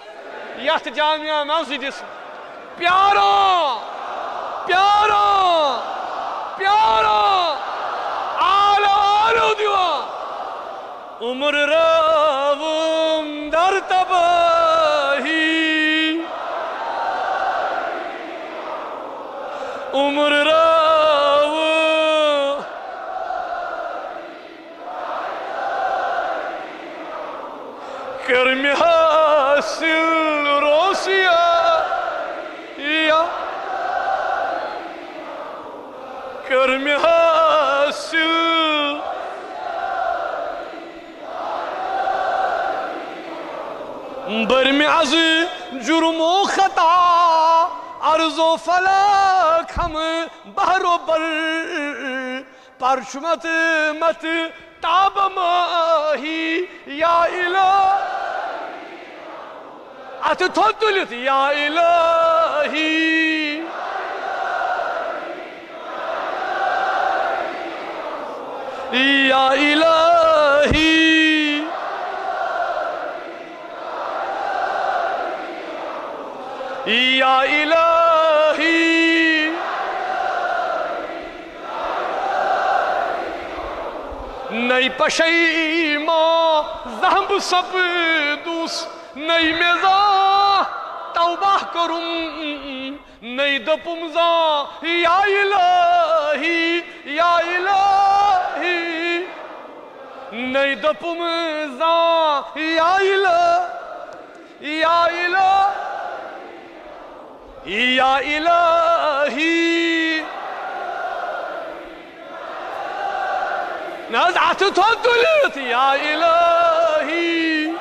سمیت یت جامعہ مسجد پیارا پیارا عمر روم در تباہی عمر روم کرم حاصل روسیا یا کرم حاصل برم از جرم و خطا عرض و فلک ہم بحر و بر پرچمت مت تاب ماہی یا الہ ات تھوتلت یا الہی یا الہی یا الہی نئی پشیما زہب سب دوس نئی میزا توبہ کرم نئی دپمزا یا الہی یا الہی نئی دپمزا یا الہی یا الہی یا الہی نزعت تودلت یا الہی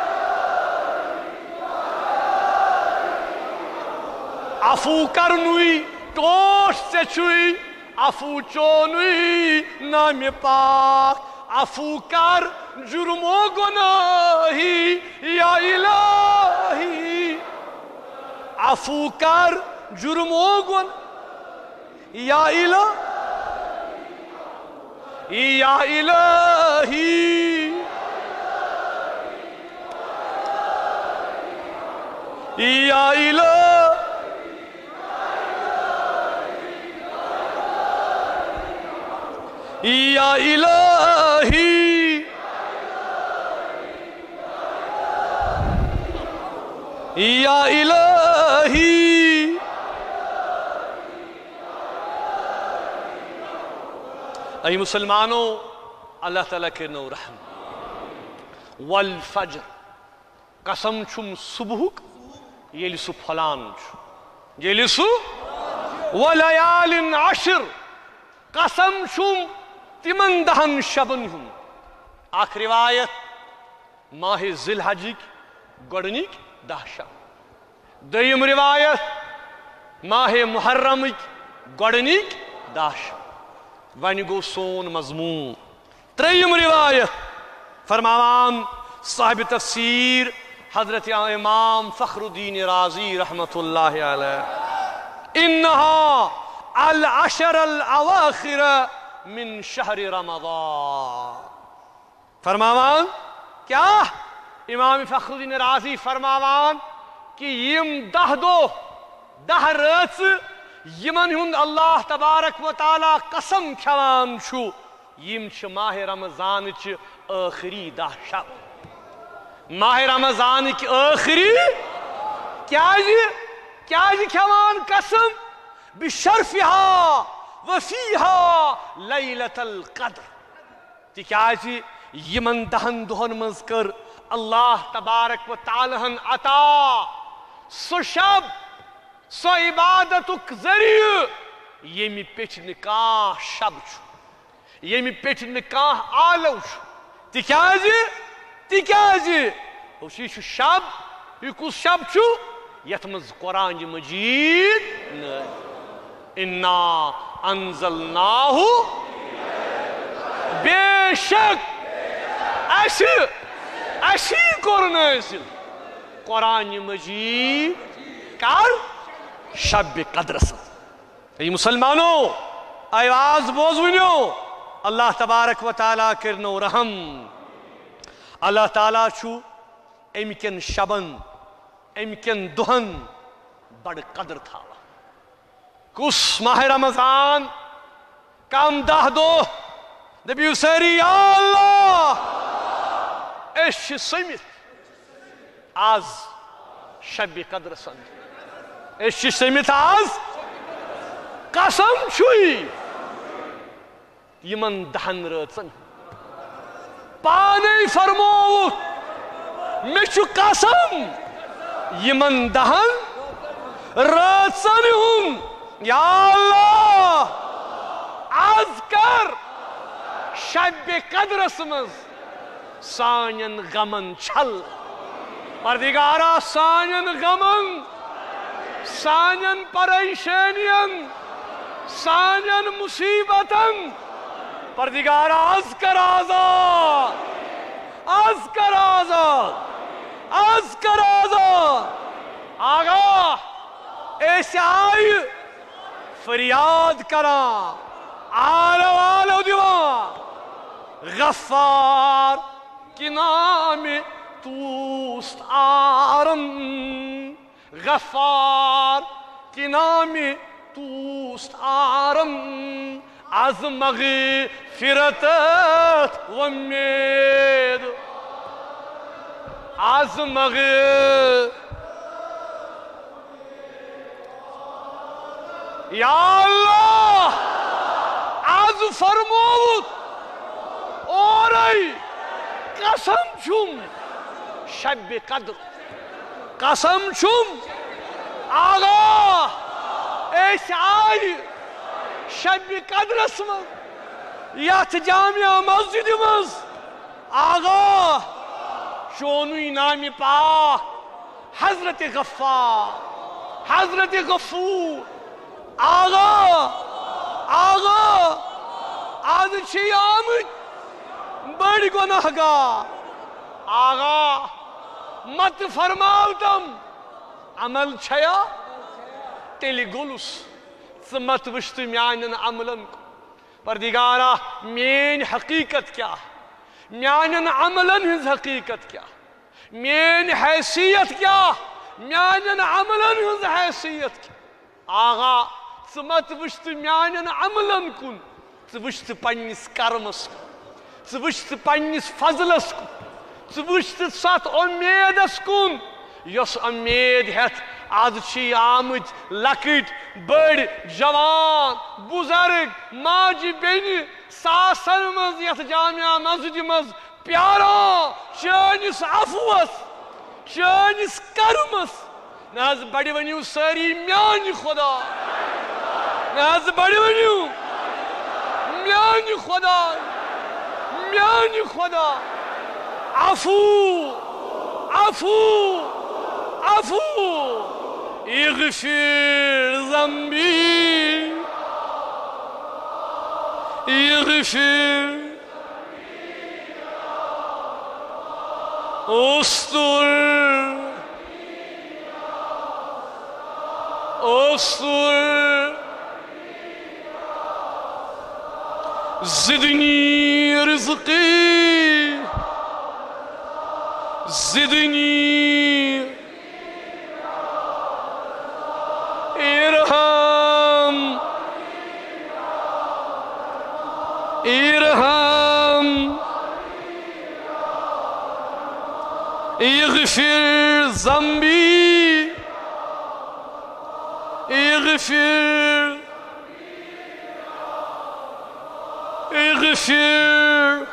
عفو کرنوی ٹوش سے چھوئی عفو چونوی نام پاک عفو کر جرم و گناہی یا الہی عفو کر جرم و گناہی یا الہی یا الہی یا الہی یا الہی یا الہی ای مسلمانوں اللہ تعالیٰ کے نو رحم والفجر قسم چھم صبحک یلی سو پھلان چھو یلی سو ولیال عشر قسم چھم تمن دہن شبن ہم آخ روایت ماہ ذی الحجک گوڑنک 10 شب دویم روایت ماہ محرمک گوڑنک 10 شب وانی گو سون مضمون تریم روایت فرماوان صاحب تفسیر حضرت امام فخر الدین رازی رحمت اللہ علیہ انہا العشر الاواخر من شہر رمضان فرماوان کیا امام فخر الدین رازی فرماوان کہ یم 10 رات یمن ہند اللہ تبارک و تعالی قسم کھوان چھو یم چھ ماہ رمضان چھ آخری 10 شب ماہ رمضان کی آخری کیا جی کھوان قسم بشرفہا وفیہا لیلت القدر تکیازِ یمن 10 دہن منز کر اللہ تبارک و تعالی ہن عطا سو شب سو عبادتک ذریعہ یمی پیچھ نکاح شب چھو یمی پیچھ نکاح آلو چھو تکیازِ ہوشی چھو شب یہ کس شب چھو یتمز قرآن مجید انا انزلناہ بے شک اسی کور نازل قرآن مجید کر شب قدر ست ای مسلمانوں آواز بوزونیو اللہ تبارک و تعالیٰ کرنو رحم اللہ تعالیٰ چھو امکن شبن امکن دہن بڑ قدر تھا کس ماہ رمضان کم 10 دو دبیو سیری یا اللہ اش سمت آز شب قدر سند اش سمت آز قسم چھوئی یمن دہن رٲژن پانے فرمووُکھ مےٚ چھُ قسم یمن دہن رٲژن ہُنٛد یا اللہ آز کر شب قدرس منٛز سانین غمن چھل پردگارا سانین غمن سانین پریشانین سانین مصیبتن پردگارا از کر آزاد از کر آزاد از کر آزاد آگاہ ایسے آئی فریاد کرا آلو آلو دیوان غفار کی نام توست آرم غفار کی نام توست آرم از مغفرتت و امید از یا اللہ از فرمود اور قسم چھم شب قدر قسم چھم آگاہ ایس آئی شب قدرس من یت جامعہ مسجد مز آگاہ چونوی نام پاک حضرت غفار حضرت غفور آگاہ آگاہ آج چھ آمد بڑی گناہ گار آگاہ مت فرماو تم عمل چھیا تیلی گلس مت وشت میانن عملن کو پردگارا مین حقیقت کیا میانن عملن ہز حقیقت کیا مین حیثیت کیا میانن عملن ہز حیثیت کیا آغا مت وشت میانن عملن کن وشت پنس کرمس کن وشت پنس فضلس کن وشت سات امیدس کن یس امید ہتھ آج چھ آمد لکٹ بڑ جوان بزرگ ماجی بین ساسن مز یت جامعہ مسجد مز پیارا چانس عفوس چانس کرمس ناز بڑی ونیو ساری میان خدا ناز بڑی ونیو میان خدا میان خدا عفو عفو عفو اغفر ذنبی اغفر استر استر زدنی رزقی زدنی ارحم ارحم اغفر ذنبی اغفر اغفر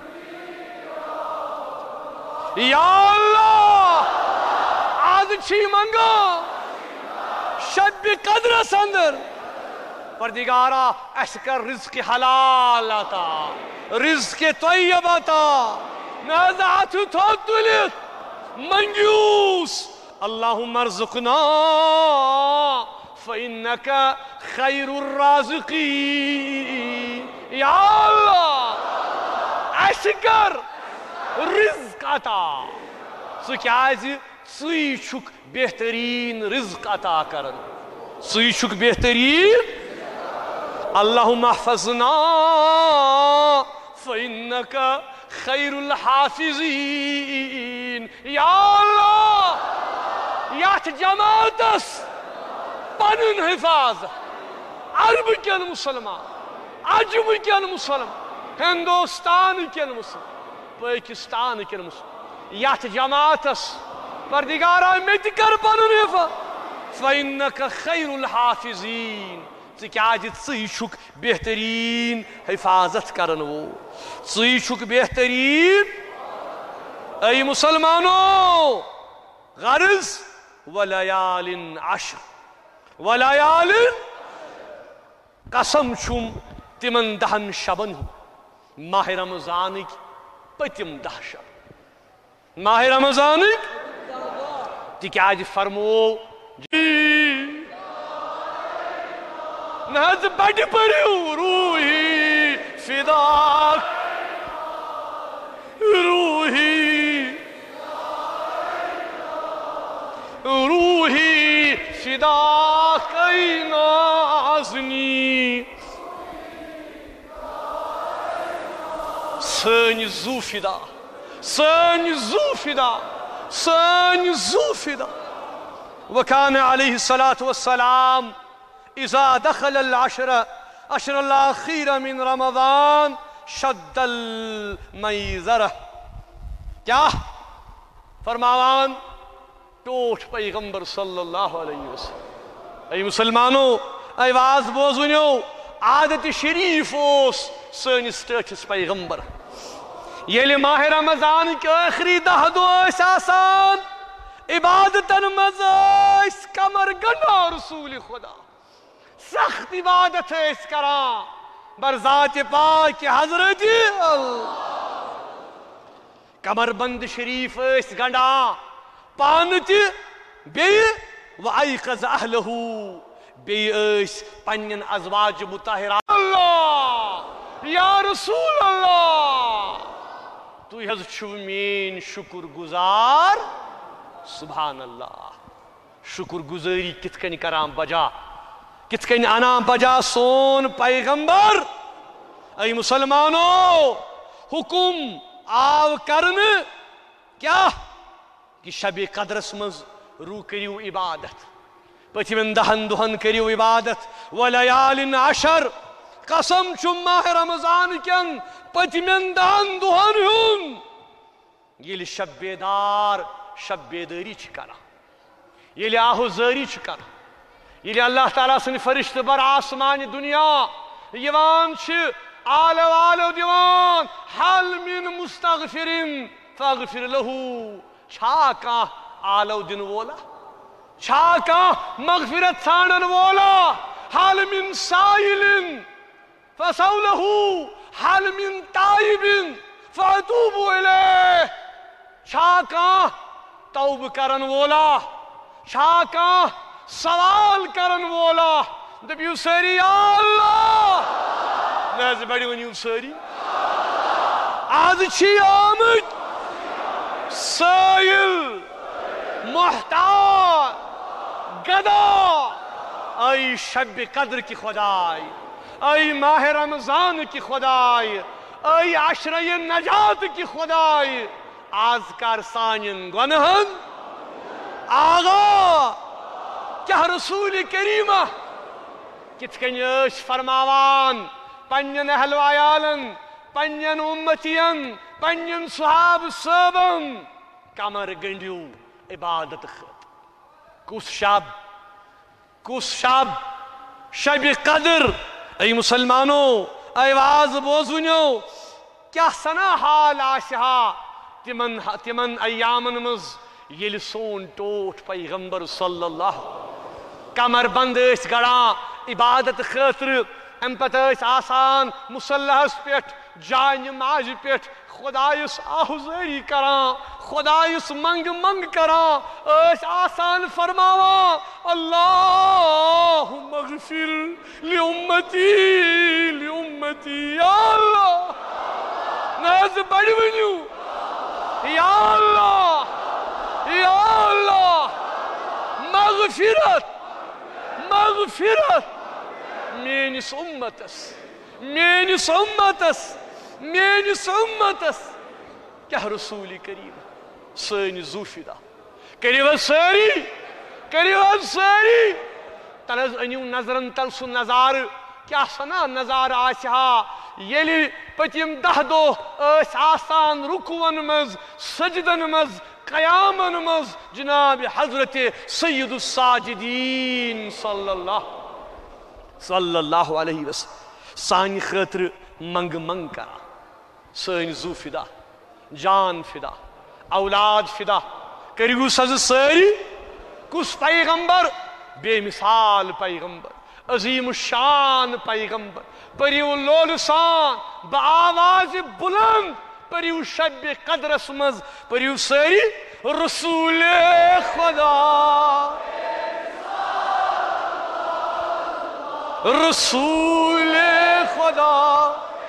یا اللہ آج چھ منگا شب قدر سندر پردگارا اس کر رزق حلال عطا رزق طیب عطا نازعت تطلت منجوس اللہم ارزقنا فإنك خیر الرازقین یا اللہ اس کر رزق عطا سکیازی سی چھک بہترین رزق عطا کرن سی چھک بہترین اللہم احفظنا فإنك خیر الحافظین یا اللہ یات جماعتس پنن حفاظ عرب کن مسلمان عجم کن مسلم ہندوستان کن مسلم پاکستان کن مسلم یتھ جماعتس پردگارا مے تہ کر پنن حفاظت فإنک خیر الحافظین تکیاز ژی چھُکھ بہترین حفاظت کرن وول ژی چھُکھ بہترین اے مسلمانو غرض ولیال عشر ولیال قسم چھُم تمن 10 شبن ماہ رمضانک پتم 10 شب ماہ رمضانک تکیاز فرمو نہ بڑ پڑیو روحی فداک روحی فداک ای نازنی سٲنۍ زوٗ فدا سٲنۍ زوٗ فدا سٲنۍ زوٗ فدا وكان عليه الصلاة والسلام إذا دخل العشر الأخيرة من رمضان شد الميزرة کیا فرماوان ٹوٹھ پیغمبر صلی اللہ علیہ وسلم اے مسلمانو اے واز بوزنیو عادت شریف اوس سٲنِس ٹٲٹھِس پیغمبر ییٚلہِ ماہ رمضان کے ٲخری 10 دۄہ ٲسۍ آسان عبادتن مز کمر گنڈا رسول خدا سخت عبادت کران برذات پاک حضرت کمر بند شریف گنڈا پان وایقظ اہلہ پنن ازواج مطہرات اللہ یا رسول اللہ تُہۍ حظ چھِو میٛٲنۍ شکر گزار سبحان اللہ شکر گزاری کت کن کران بجا کت کن انا بجا سون پیغمبر اے مسلمانو حکم آو کرن کیا کہ شب قدرس مز رو کریو عبادت پتمن 10 دہن کریو عبادت ولیال عشر قسم چھم ماہ رمضان کین پتمن 10 دہن ہن یل شب بیدار شب بیداری کران یل آہوزاری کران یل اللہ تعالیٰ سن فرشتہ بر آسمان دنیا یوان آلو آلو دیوان حل من مستغفرین فاغفر لہو چھا کانٛہہ آلو دن وولا چھا کانٛہہ مغفرت ژھانڈن وولا حل من سائلن فسو لہو حل من تائبن فاتوبوا الیہ چھا کانٛہہ توبہ کرن وولا چھا کانٛہہ سوال کرن وولا دپیو سٲری یا اللہ نہ حظ بڑِ ؤنِو سٲری آز چھی آمٕتۍ سٲیِل محتاج گدا اے شب قدر کی خداے اے ماہ رمضان کی خداے اے عشرہ نجات کی خداے آز کر سانین گنہن آغا کیا رسول کریمہ کت کن فرماوان پنن اہل و عیالن پنن امتین پنن صحاب صحابن کمر گنڈیو عبادت خط کس شب شب قدر اے مسلمانو اے واز بوزنیو کیا سنا حال آسہا تمن ایامن مز یل سون ٹوٹ پیغمبر صلی اللہ کمر بند گڑان عبادت خاطر ام پتہ آسان مسلحس پیٹھ جائے نماز پیٹھ خدایس آہوزاری کران خدایس منگ منگ کران آسان فرماوان اللہم اغفر لامتی یا اللہ ناز بڑی ونیو یا اللہ مغفرت میانس امتس کیا رسول کریم سٲنۍ زوٗ فدا کٔرِو حظ سٲری تل حظ أنِو نظرن تل سُہ نظارٕ کیا سنا نظارٕ آسہِ ہا یلی پتیم 10 دو اس آسان رکوعن مز سجدن مز قیامن مز جناب حضرت سید الساجدین صلی اللہ علیہ وسلم سانی خاطر منگ منگ کرا سن زو فدا جان فدا اولاد فدا کریو سز ساری کس پیغمبر بے مثال پیغمبر عظیم الشان پیغمبر پریو لولسان بآواز بلند پریو شب قدر اسمز پریو ساری رسول خدا رسول خدا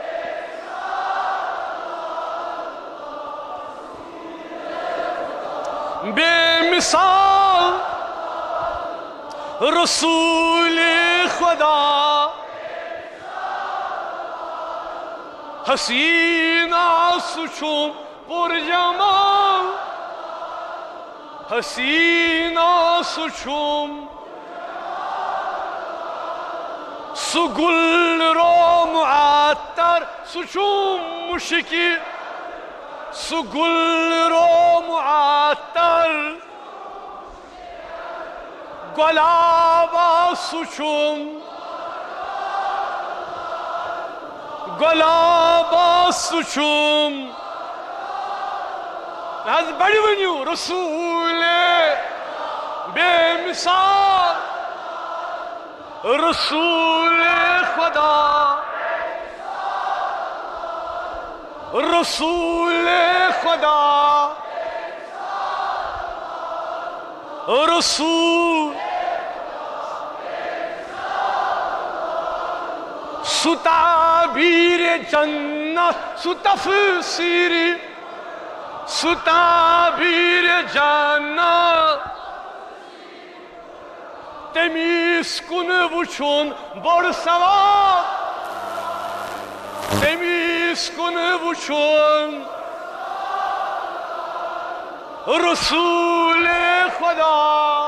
بے مثال رسول خدا حسینہ سچوم پر جمال حسینہ سچوم سگل رو معطر سچوم مشکی سگل رو معطر گلابا سچوم گلابا سچوم از بڑی ونیو رسول بے مثال رسول خدا رسول خدا رسول ستعبیر جنت ستفسیر ستعبیر جنت تمیز کن وچون بڑ ثواب تمیز کن وچون رسول خدا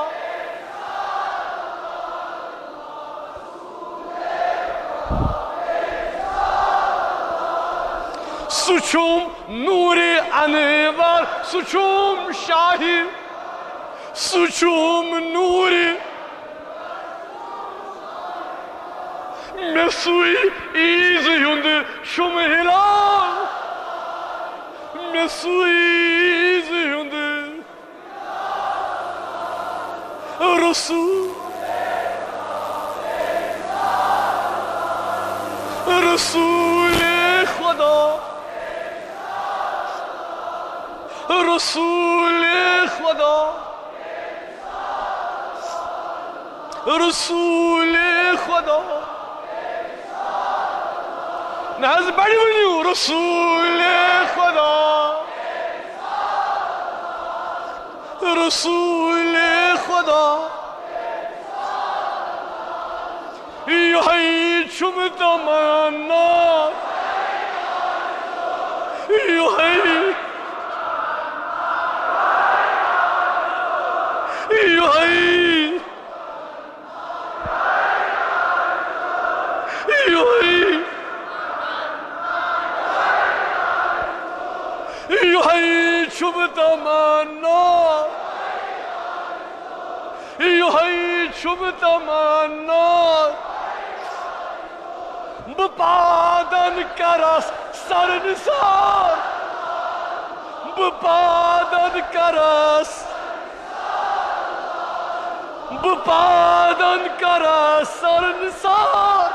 سچوم نور انوار سچوم شاہی سچوم نور مسوی ایز یند شم ہلال مسوی ایز یند رسول رسول خدا رسول خدا رسول خدا ناز بڑی ونیو رسول خدا رسول خدا یہی چم تمنا یہی یہی یہی یہی چم تمنا یہی چم تمنا بپادن کرس سر نثار بپادن کرس بپادن کرس سر نثار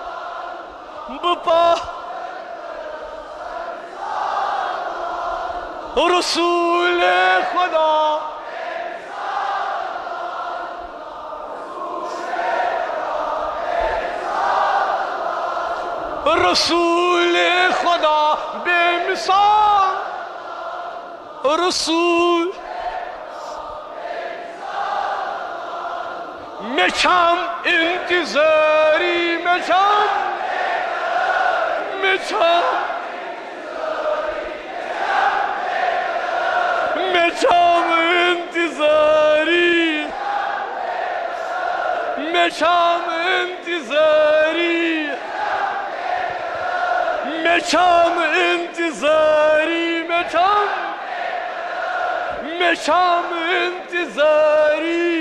بپا رسول خدا رسول خدا بے مثال رسول میچم انتظاری میچم میچم میچم انتظاری میچم انتظاری چھم انتظاری میں چھم انتظاری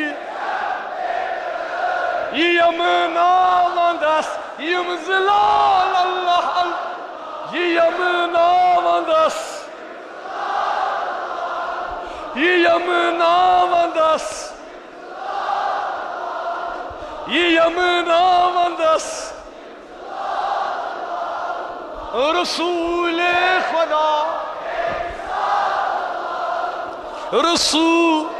یمنا وندس یم زلال اللہ یمنا وندس یمنا وندس یمنا وندس رسول خدا رسول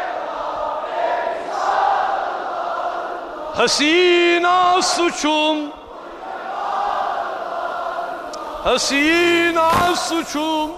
حسینہ سچوم حسینہ سچوم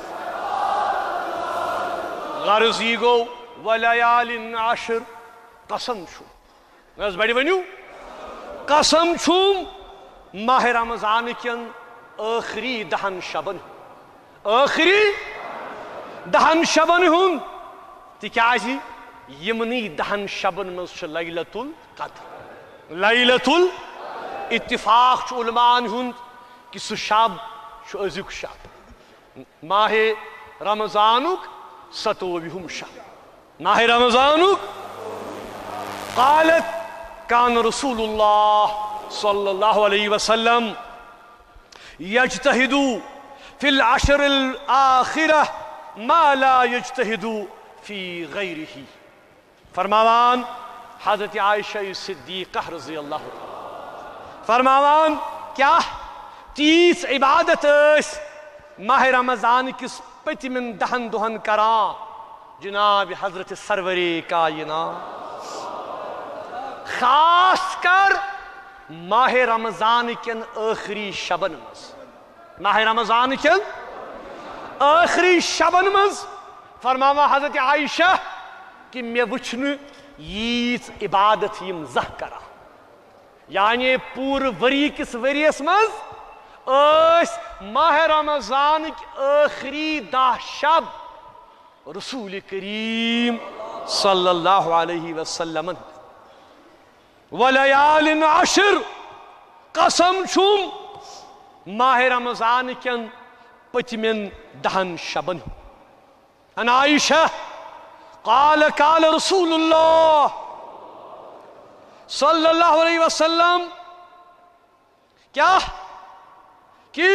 غرض یہ گو ولیال عشر قسم چھوم ناز بڑی ونیو قسم چھوم ماہ رمضان کین آخری 10 شبن آخری 10 شبن ہن تکیازِ یمنی 10 شبن مز لیلۃ القدر لیلۃ اتفاق علماء ہند کہ سہ شب ازیک شب ماہ رمضانک 27 شب ماہ رمضانک قالت کان رسول اللہ صلی اللہ علیہ وسلم یجتہد فی العشر الآخرہ ما لا یجتہد فی غیرہ فرماوان حضرت عائشہ صدیقہ رضی اللہ عنہ فرماوان کیا تیس عبادت اس ماہ رمضان کس پتمن 10 دہن کران جناب حضرت سرور کائنات خاص کر ماہ رمضان کن آخری شبن مز ماہ رمضان کن آخری شبن مز فرماوا حضرت عائشہ کہ میں وچھن ییت عبادت یم زہ کرا یعنی پور وری کس وریس مز ماہ رمضان آخری 10 شب رسول کریم صلی اللہ علیہ وسلم ولیال عشر قسم چھوم ماہ رمضان کین پتمن 10 شبن ان عائشہ قال رسول اللہ صلی اللہ علیہ وسلم کیا کہ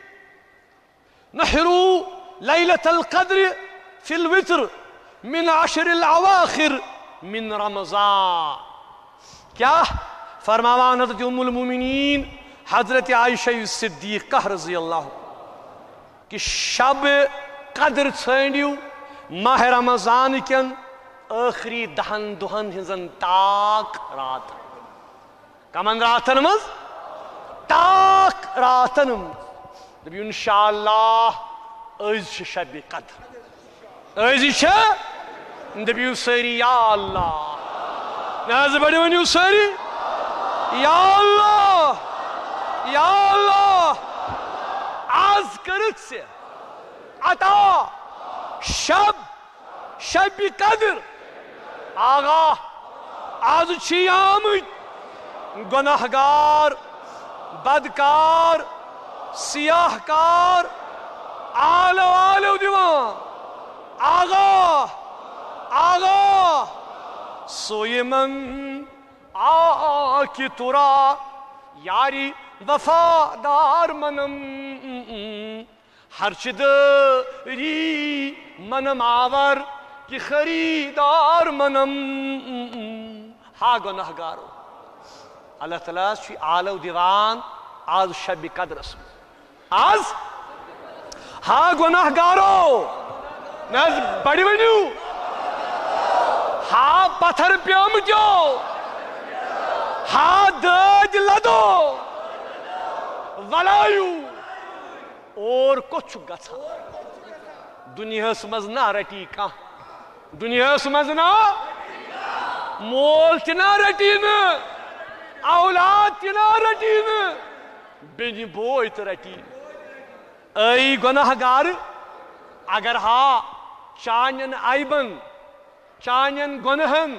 نحرو لیلۃ القدر فی الوتر من 10 الاواخر من رمضان کیا فرماوان حضرت ام المومنین حضرت عائشہ صدیقہ رضی اللہ کہ شب قدر ژھانڈیو ماہ رمضان کین آخری 10 دہن ہنزن تاک رات کمن راتن مز تاک راتن دبی انشاءاللہ از شب قدر از دبیو سری یا اللہ ناز بڑی ونیو ساری یا اللہ آز کرت سے عطا شب قدر آغا آز چھی آمد گناہگار بدکار سیاہ کار آلو دیوان آغا سوئی من آکی ترا یاری وفادار منم ہرچ دری منم آور کی خریدار منم ہا گناہگارو اللہ تعالیٰ چھ آلو دیوان آز شب قدر اسم آز ہا گناہگارو ناز بڑی ونیو ہا پتھر پیامتیو ہا دج لدو ولایو اور کچھ گھا دنیا مز نہ رٹی کھانا دنیا مز نا مول تہ رٹی اولاد تہ رٹی بین بوئی تہ رٹی اے گناہ گار اگر ہا چانین عیبن چانین گنہن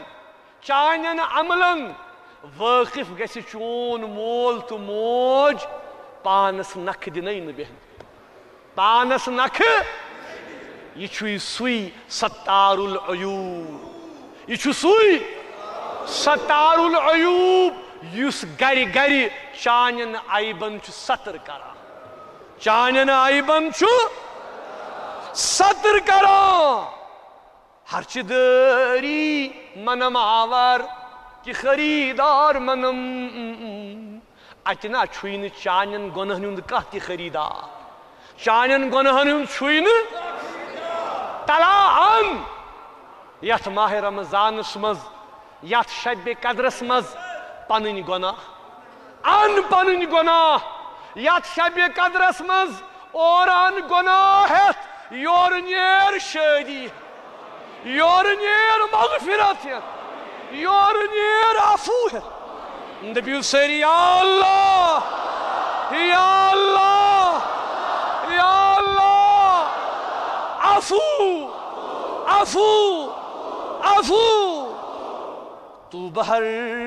چانین عملن واقف گژھِ چون مول تو موج پانس نکھ دنائی نہ بہن پانس نکھ یہ چھوئی سوئی ستار العیوب یہ چھو سوئی ستار العیوب یس گری گری چانین عیبن چھ ستر کرا چانین عیبن چھ ستر کرا ہرچ دری منم آور کہ خریدار منم اتنا چھوین چانین گنہن ہند کہتی خریدار چانین گنہن ہند چھوین تلا ان یت ماہ رمضانس مز یت شب قدرس مز پنن گناہ ان پنن گناہ یت شب قدرس مز اور ان گناہ ہت یور نیر شادی یور نیر مغفرت یور نیر عفو دبیو سری یا اللہ یا اللہ یا اللہ عفو عفو عفو تو بہر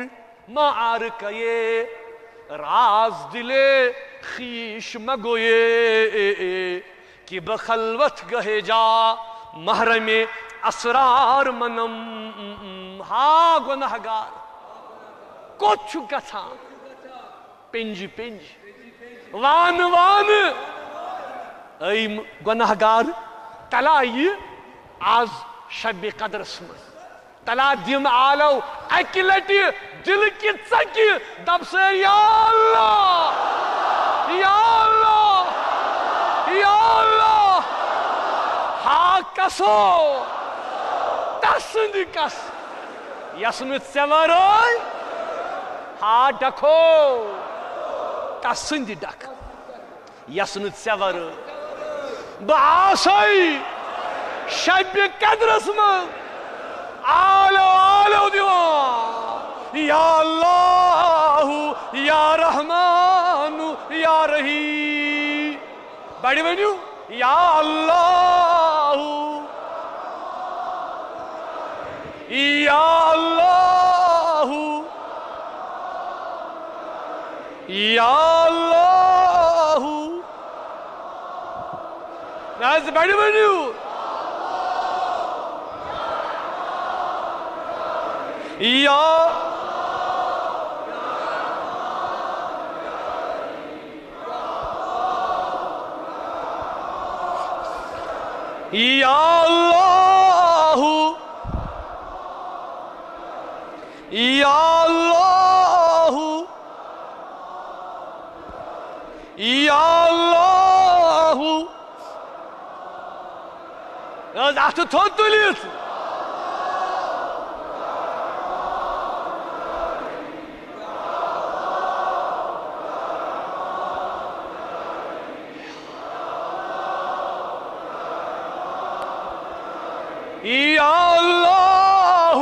معارکے راز دلے خیش مگوئے کہ بخلوت گہے جا محرم اسرار منم ہا گناہ گار کچھ گھا پنج پنج وان وان اے گناہ گار تلا یہ آز شب قدر سمجھ تلا دم آلو اکی لٹی دل کی ژکی دب سے یا اللہ یا اللہ یا اللہ ہا کسو تسند کس یسنت سیورائی ہا ڈکھو تسند ڈک یسنت سیورائی بآسائی شب قدرس من آلو آلو دیوان یا اللہ یا رحمان یا رحیم بڑی بنیو یا اللہ یا اللہ یا اللہ ناز بڑی بنیو یا یا اللہ یا اللہ یا اللہ اتھ تھوٚد تُلِتھ یا اللہ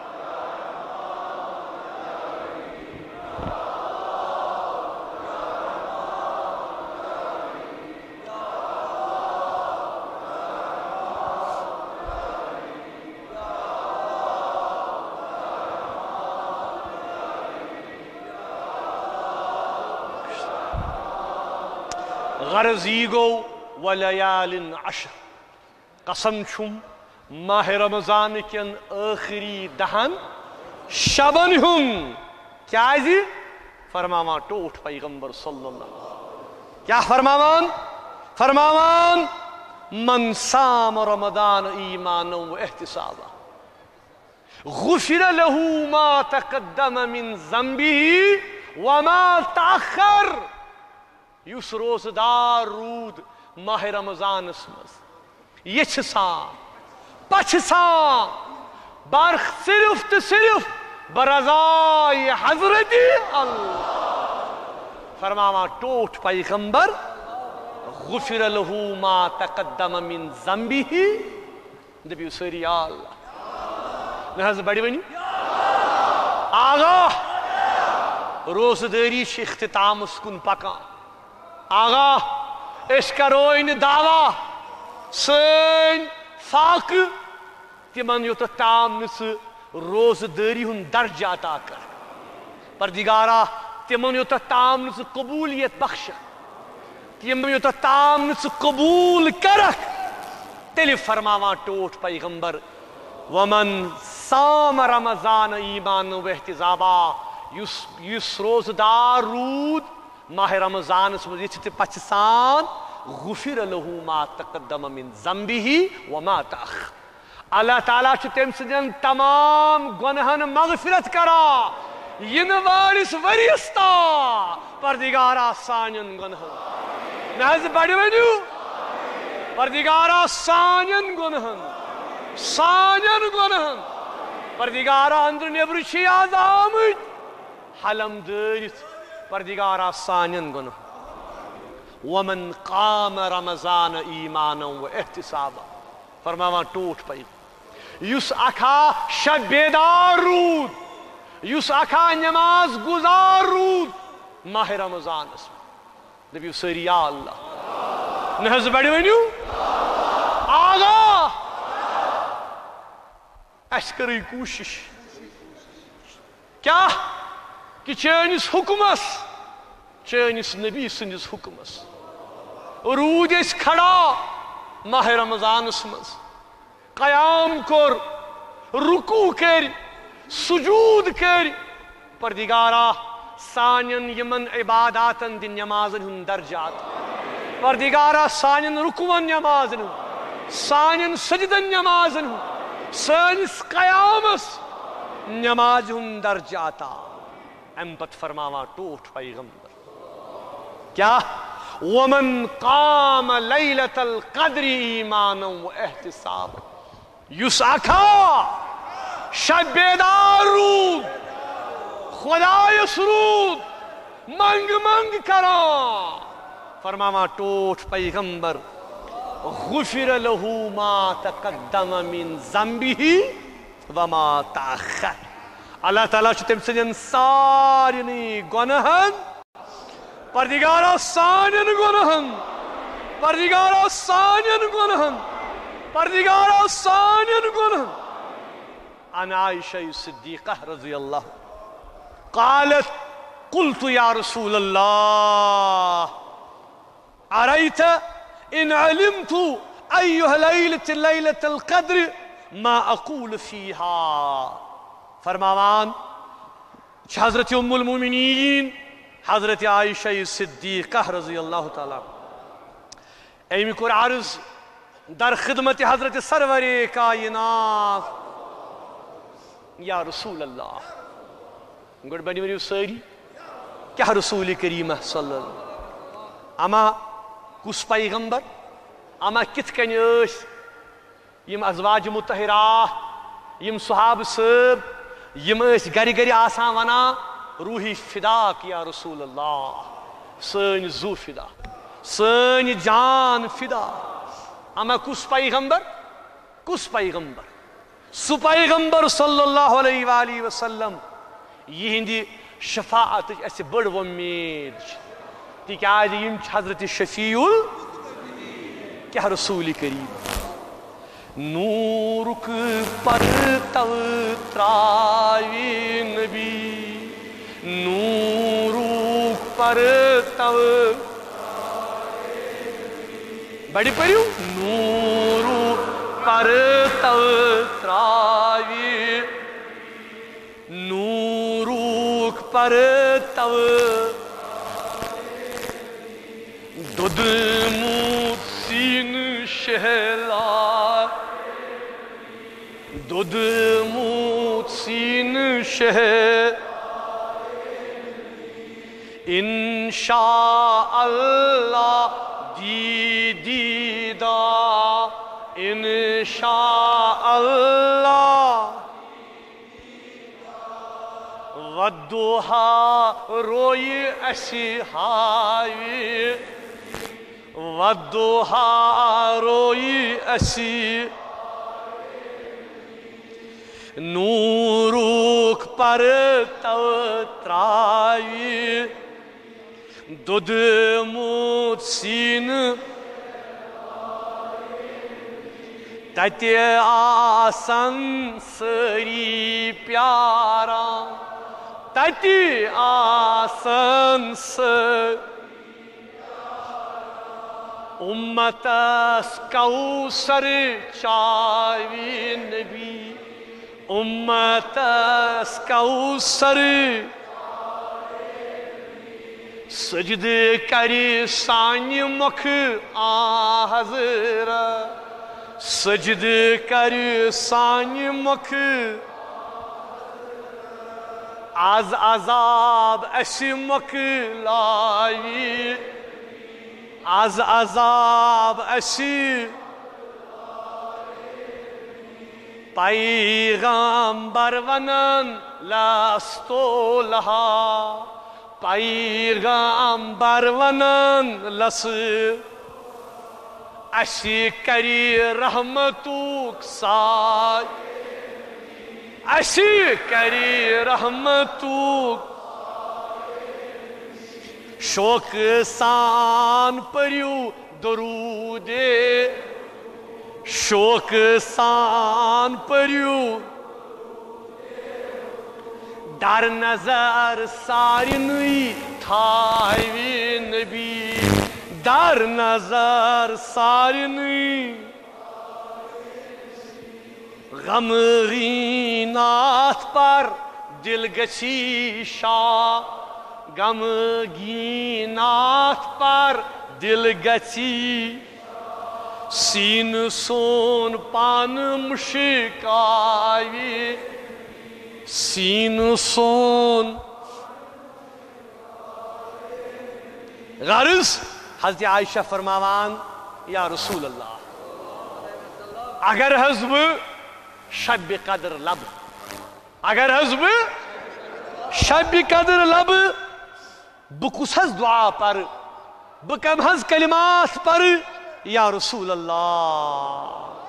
غرض یہ گو ولیال عشر قسم چھم ماہ رمضان کن آخری دہن شبن ہن کیا جی فرماوان ٹوٹ پیغمبر صلی اللہ علیہ وسلم کیا فرماوان فرماوان من صام رمضان ایمانا و احتسابا غفر له ما تقدم من ذنبه وما تأخر یس روزدار رود ماہ رمضان مز یہ چھ سان پچھ سان برخ صرف تو صرف برضائے حضرت اللہ فرماوان ٹوٹ پیغمبر غفر له ما تقدم من ذنبه دبیو سری یا اللہ نہ حض بڑی بنی آگاہ روزداری چھ اختتام کن پکان آگاہ اس کروین دعویٰ سین فاقہ تمن یوت تام نس روزداری ہن درجہ عطا کر پردگارا تمن یوت تام نس قبولیت بخش یم یوتا تام ژٕ قبول کرکھ تیلی فرماوان ٹوٹھ پیغمبر ومن صام رمضان ایمان و احتسابا یس روزدار رود ماہ رمضانس مز یتھ پچھ سان غفر له ما تقدم من ذنبه وما تأخر اللہ تعالیٰ چھ تم سندین تمام گنہن مغفرت کرا ین والس وریس تا پردگارا سانین گنہن نہ بڑی ونیو پردگارا سانین گنہن پردگارا اندر نیبر چھ آز آمت حلم دارت پردگارا سانین گنہن ومن قام رمضان ایمانا و احتسابا فرماوان ٹوٹ پئی یس اکھا شب بیدار رود یس اکھا نماز گزار رود ماہ رمضان دپیو سری یا اللہ نہ بڑی ونیو آگاہ اس کرے کوشش کیا کہ چانس حکمس چانس نبی سندس حکمس رود اس کھڑا ماہ رمضانس مز قیام کر رکوع کر سجود کر پردگارا سانین یمن عباداتن دن نمازن ہن درجات پردگارا سانین رکوعن نمازن ہن سانین سجدن نمازن ہن سانس قیامس نماز ہن درجاتا امپت فرماوا ٹوٹ پیغمبر کیا ومن قام لیلۃ القدر ایمانا و احتسابا یس اکھا شب بیدار رود خدایس رود منگ کرا فرماوا ٹوٹ پیغمبر غفر له ما تقدم من ذنبه وما تأخر اللہ تعالیٰ چھ تم سندین سارنی گنہن پردگارا سانین گنہن پردگارا سانین گنہن پردگارا سانین گنہن عن عائشہ صدیقہ رضی اللہ قالت قلت یا رسول اللہ ارأيت ان علمت ایها لیلۃ القدر ما اقول فیہا فرماوان حضرت ام المومنین حضرت عائشہ صدیقہ رضی اللہ تعالیٰ ایمی کور عرض در خدمت حضرت سرور کائنات یا رسول اللہ گوڑ بنی ونیو ساری کیا رسول کریم صلی اللہ علیہ وسلم اما کس پیغمبر اما کت کن یم ازواج مطہرات یم صحاب صاحب یم گری گری آسان ونا روحی فداک یا رسول اللہ سن زو فدا سن جان فدا اما کس پیغمبر سو پیغمبر صلی اللہ علیہ وآلہ وسلم یہندی شفاعت اس بڑ ومید تکیاز یم حضرت شفیع کیا رسول کریم نورک پرتو تراوی نبی نورک پرتو بڑی پریو نورک پرتو تراوی نورک پرتو دود موت سین شہلا دود موت سین شہلا انشاء اللہ دیدہ انشاء اللہ ودوہا روئی اسی ہاوی ودوہا روئی اسی نورک پر تو تراوی دود موت سین تتی آسن سری پیارا تتی آسن سری امتس کوثر چاوی نبی امتس کوثر سجد کری سانی مکھ حضرت سجد کری سانی مکھ از عذاب اسی مکلاوی از عذاب اسی پیغمبر ونن لستو لها پیغمبر ونن لس اسی کری رحمتوک سای اسی کری رحمتوک شوق سان پریو درود شوق سان پریو در نظر سارنوی تھاوی نبی در نظر سارنوی غمگینات پر دل گچھی شاہ غمگینات پر دل گچھی سین سون پان مشکاوی سین سون غرض حضرت عائشہ فرماوان یا رسول اللہ اگر حضب شب قدر لب اگر حضب شب قدر لب بکس حض دعا پر بکم حض کلمات پر یا رسول اللہ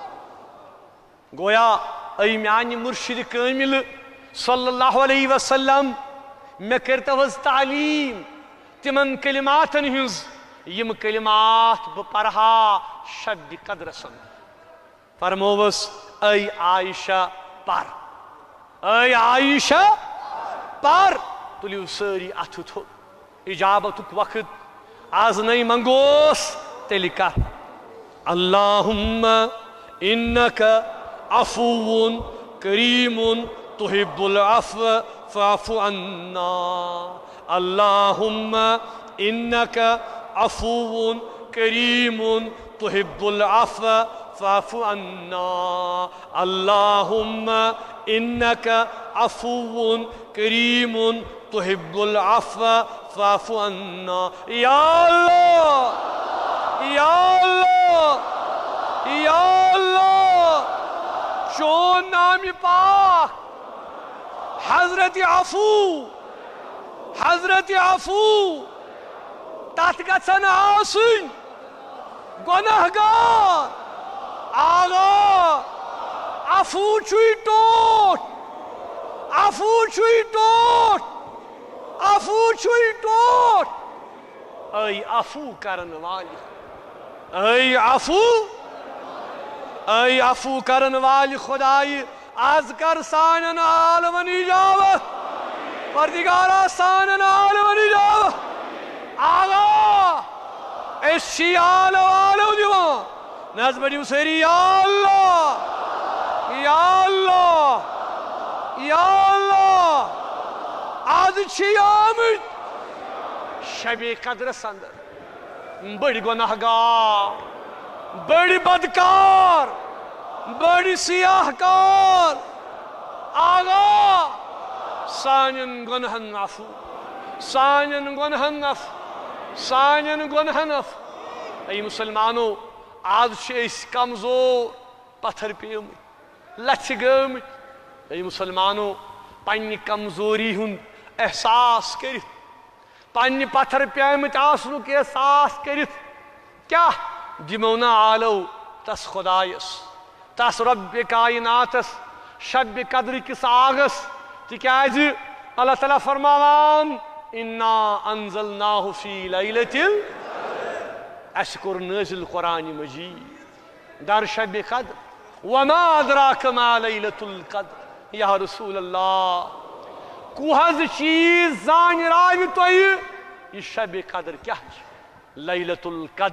گویا ای میانی مرشد کامل صلی اللہ علیہ وسلم میں کرتا حض تعلیم تمن کلماتن ہنز یم کلمات بپرہا شب قدر سن فرموس ای عائشہ پر ای عائشہ پر تلیو ساری اتھو تھو اجابتک وقت آز نئی منگوس تلکا اللہم انکا عفو کریم تحب العفو فاعف عنا اللہم انکا عفو کریم تحب العفو فاعف عنا اللہم انکا عفو کریم تحب العفو فاعف عنا یا اللہ یا اللہ یا اللہ چون نام پاک حضرت عفو تات گژھن آسٕنۍ گۄناہگار آغا عفو چھُے ٹوٹھ عفو چھُے ٹوٹھ عفو چھُے ٹوٹھ اے عفو کرن والی اے عفو کرن والی خدائی آز کر سانن عالمن اجابت پردگارا سانن عالمن اجابت آغا اسی عالم دیوان نظم دیو سیری یا اللہ یا اللہ یا اللہ آز چھی آمد شب قدر سندر بڑی گناہگار بڑی بدکار بڑی سیاہ کار آغا سانین گنہن عفو سانین گنہن عفو سانین گنہن عفو ای مسلمانو آز چھے کمزور پتھر پیمت لچھ گمت ای مسلمانو پنی کمزوری ہن احساس کرت پنی پتھر پیمت آسنک احساس کرت کیا دمونا آلو تس خدایس تس رب کائناتس شب قدر کس آغس تکیاز اللہ تعالیٰ فرماوان انا انزلناہ فی لیلت اشکر نازل قرآن مجید در شب قدر وما ادراک ما لیلت القدر یا رسول اللہ کوہز چیز زان راوی تو یہ شب قدر کیا لیلت القدر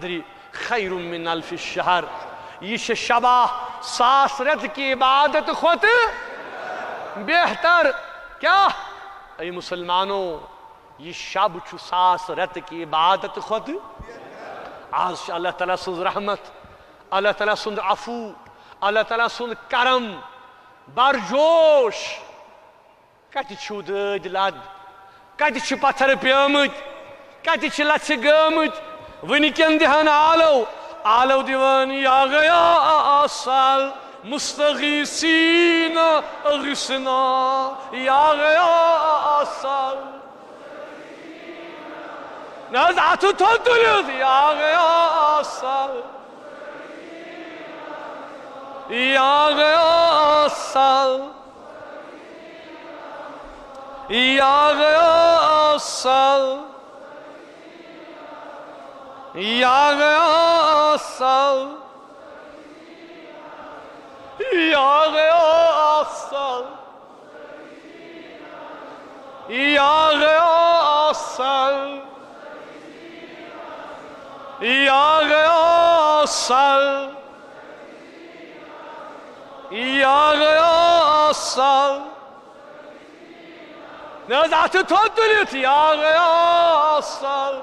خیر من الف الشہر. یہ شبہ 1000 رت کی عبادت خود بہتر. کیا اے مسلمانوں، یہ شب 1000 رت کی عبادت خود. آج اللہ تعالیٰ سن رحمت، اللہ تعالیٰ سن عفو، اللہ تعالیٰ سن کرم برجوش. کت چھو دد لد، کت چھ پتھر پیمت، کت چھ لچھ گمت. ونکن دہن آلو دیوان یا گیا آسال مستغیثین اغثنا یا گیا آسال. نزعت تدلت یا گیا آسال یا گیا آسال یا گیا آسال یا گیا آسال یا گیا آسال یا گیا آسال یا گیا آسال یا گیا آسال. نزعت تدلت یا گیا آسال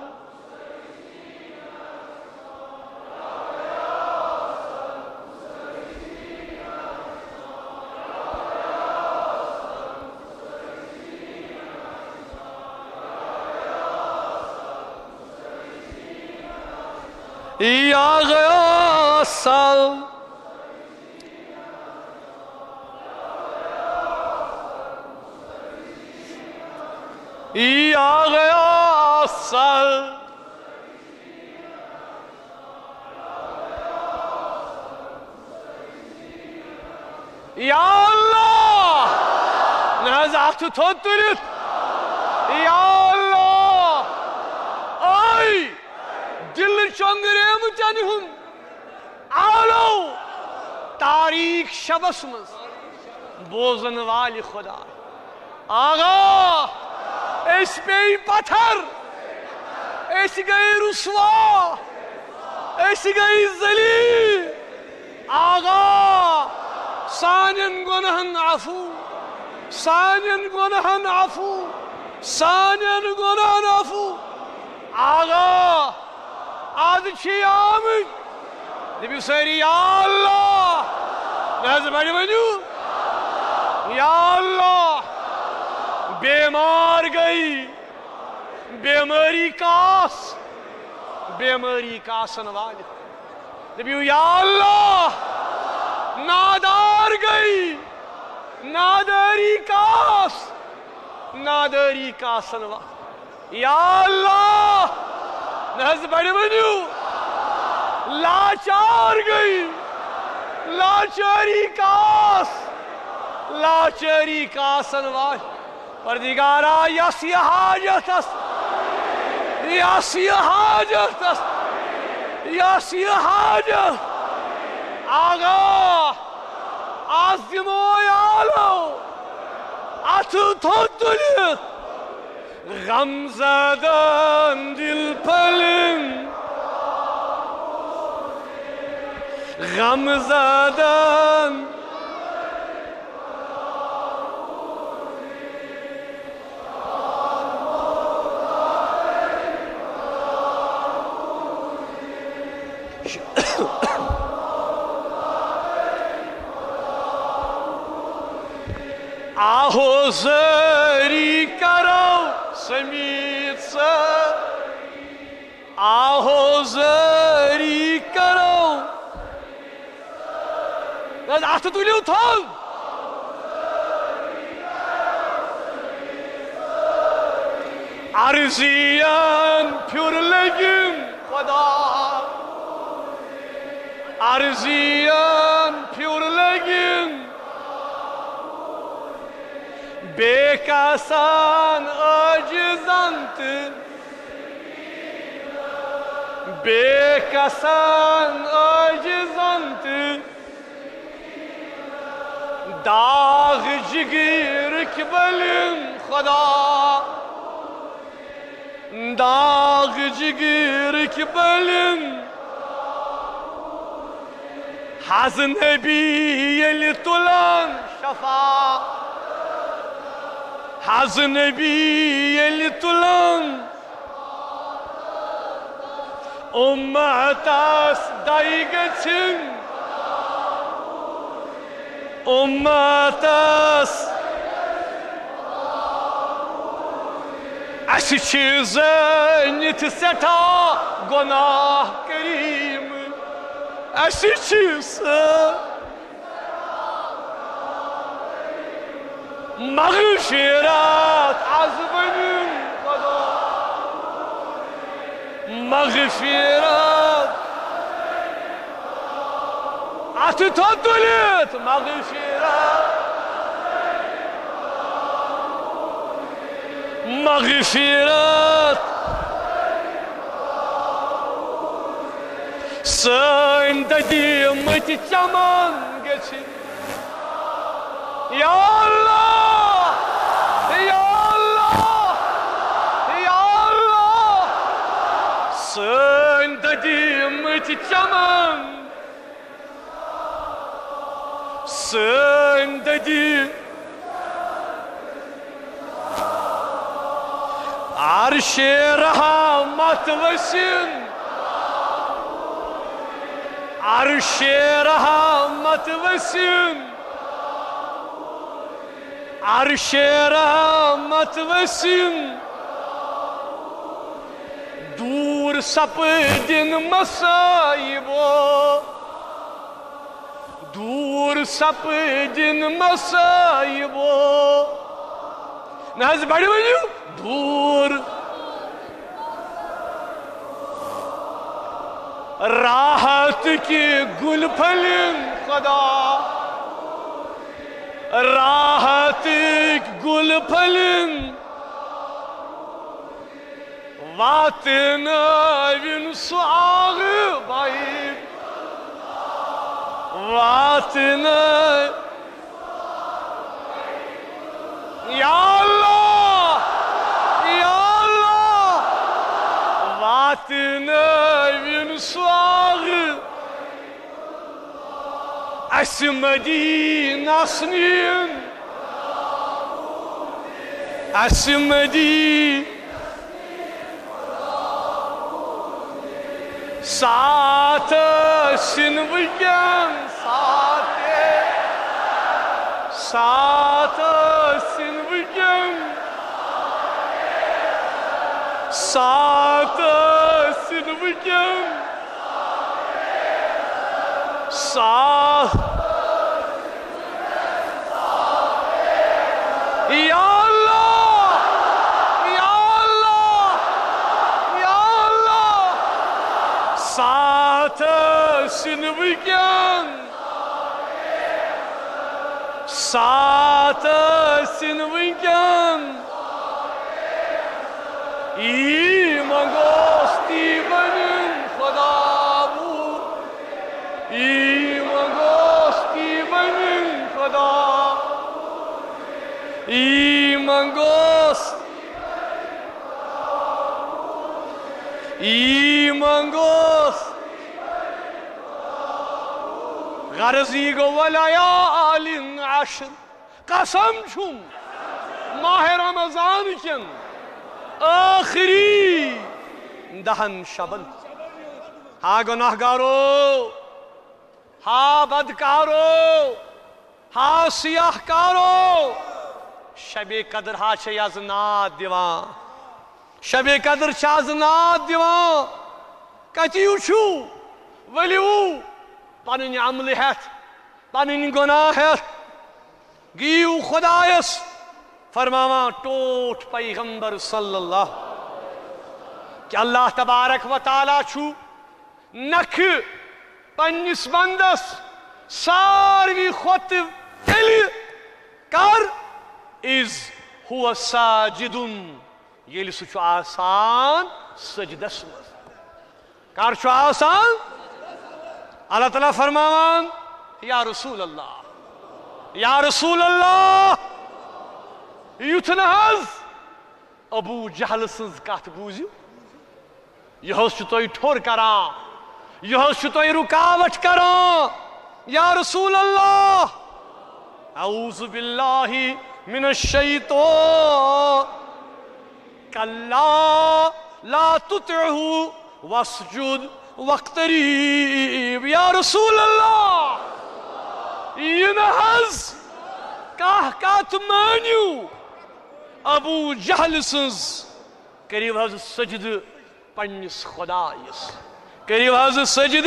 یا گیا آسال یا گیا آسال یا اللہ. نزعت تدلت یا اللہ. آئی دل چنگریم چنہم آلو تاریخ شبس مز بوزن والی خدا. آغا اس پہ پتھر، اس گئی رسوا، اس گئی ذلیل. آغا سانین گنہن عفو، سانین گنہن عفو، سانین گنہن عفو. آغا آج چھی آمد نبی سیری یا اللہ. نازم بڑی بنیو یا اللہ. بیمار گئی بیماری کاس، بیماری کاسن والی. نبی یا اللہ. نادار گئی ناداری کاس، ناداری کاسن والی. یا اللہ. ناز بڑی بنیو. لاچار گئی لاچاری کاس، لاچاری کاسن والی. پردگارا یسی حاجت است، یسی حاجت است، یسی حاجت. آغا عظمو یالو اتو تدلت. غم زدن دل پلن، غم زدن آہو زری کرو سمیت سر، آہو زری کرو. اتھ تلیو تھل. عرضیان پھر لگن خدا، عرضیان پھر لگن. بے کسان عاجزانت، بے کسان عاجزانت. داغ جگر کبلن خدا، داغ جگر کبلن. حض نبی یل تلان شفا حض نبی یل تلان امتس دائی گچھن امتس اس چھ زٲنِتھ سٮ۪ٹھاہ گۄناہ کریم اس چھ مغفرات از بنن خدا مغفرات اتھ تھو تُلِتھ مغفرات مغفرات سٲنۍ دٔدیٖمٕتۍ چمن گٔژھِنۍ یا اللہ یا اللہ یا اللہ سٲنۍ دٔدیٖمٕتۍ چمن سٲنۍ دٔدیٖم عرش رحمت وسن عرش رحمت وسن عرش رحمت وسن دور سپدن مصائبو دور سپدن مصائبو ناز بڑی ونیو دور راحت کی گل پھلن خدا راحت کی گل پھلن واتناوین سواغ بائی واتناوین یا اللہ یا اللہ واتناوین سواغ اس مدینس نین اس مدینہ ساتھ سنوین ساتھ سنوین ساتھ سنوین ساتھ یا اللہ یا اللہ یا اللہ ساتھ سنوین ساتھ سنوین ای منگوستی بنن خدا بو ای منگوستی بنن خدا ای منگوست ای منگوست غرضی گو ولیال عشر قسم چھم ماہ رمضان کن آخری دہن شبن ہا گناہ گارو ہا بدکارو ہا سیاہ کارو شب قدر ہا چھے از ناد دیوان شب قدر چھے از ناد دیوان کتیو چھو ولیو پنن عمل ہیت پنن گناہ ہیت گیو خدایس فرماوان ٹوٹ پیغمبر صلی اللہ کہ اللہ تبارک و تعالی چھو نکھ پنس بندس ساروی خود تیلی کر از ہوا ساجدن یلی سو چھو آسان سجدس مز کر چھو آسان اللہ تعالیٰ فرماوان یا رسول اللہ یا رسول اللہ یوتھ نحظ ابو جہل سنز کات بوزیو یہ چھو توی ٹھور کران یہ چھو توی رکاوٹ کران یا رسول اللہ اعوذ باللہ من الشیطان کلا لا تطعہ واسجد واقترب. یا رسول اللہ یہ نہ حظ کاہ کات مانیو ابو جہل سنز کریو حظ سجد پنس خدایس کریو حظ سجد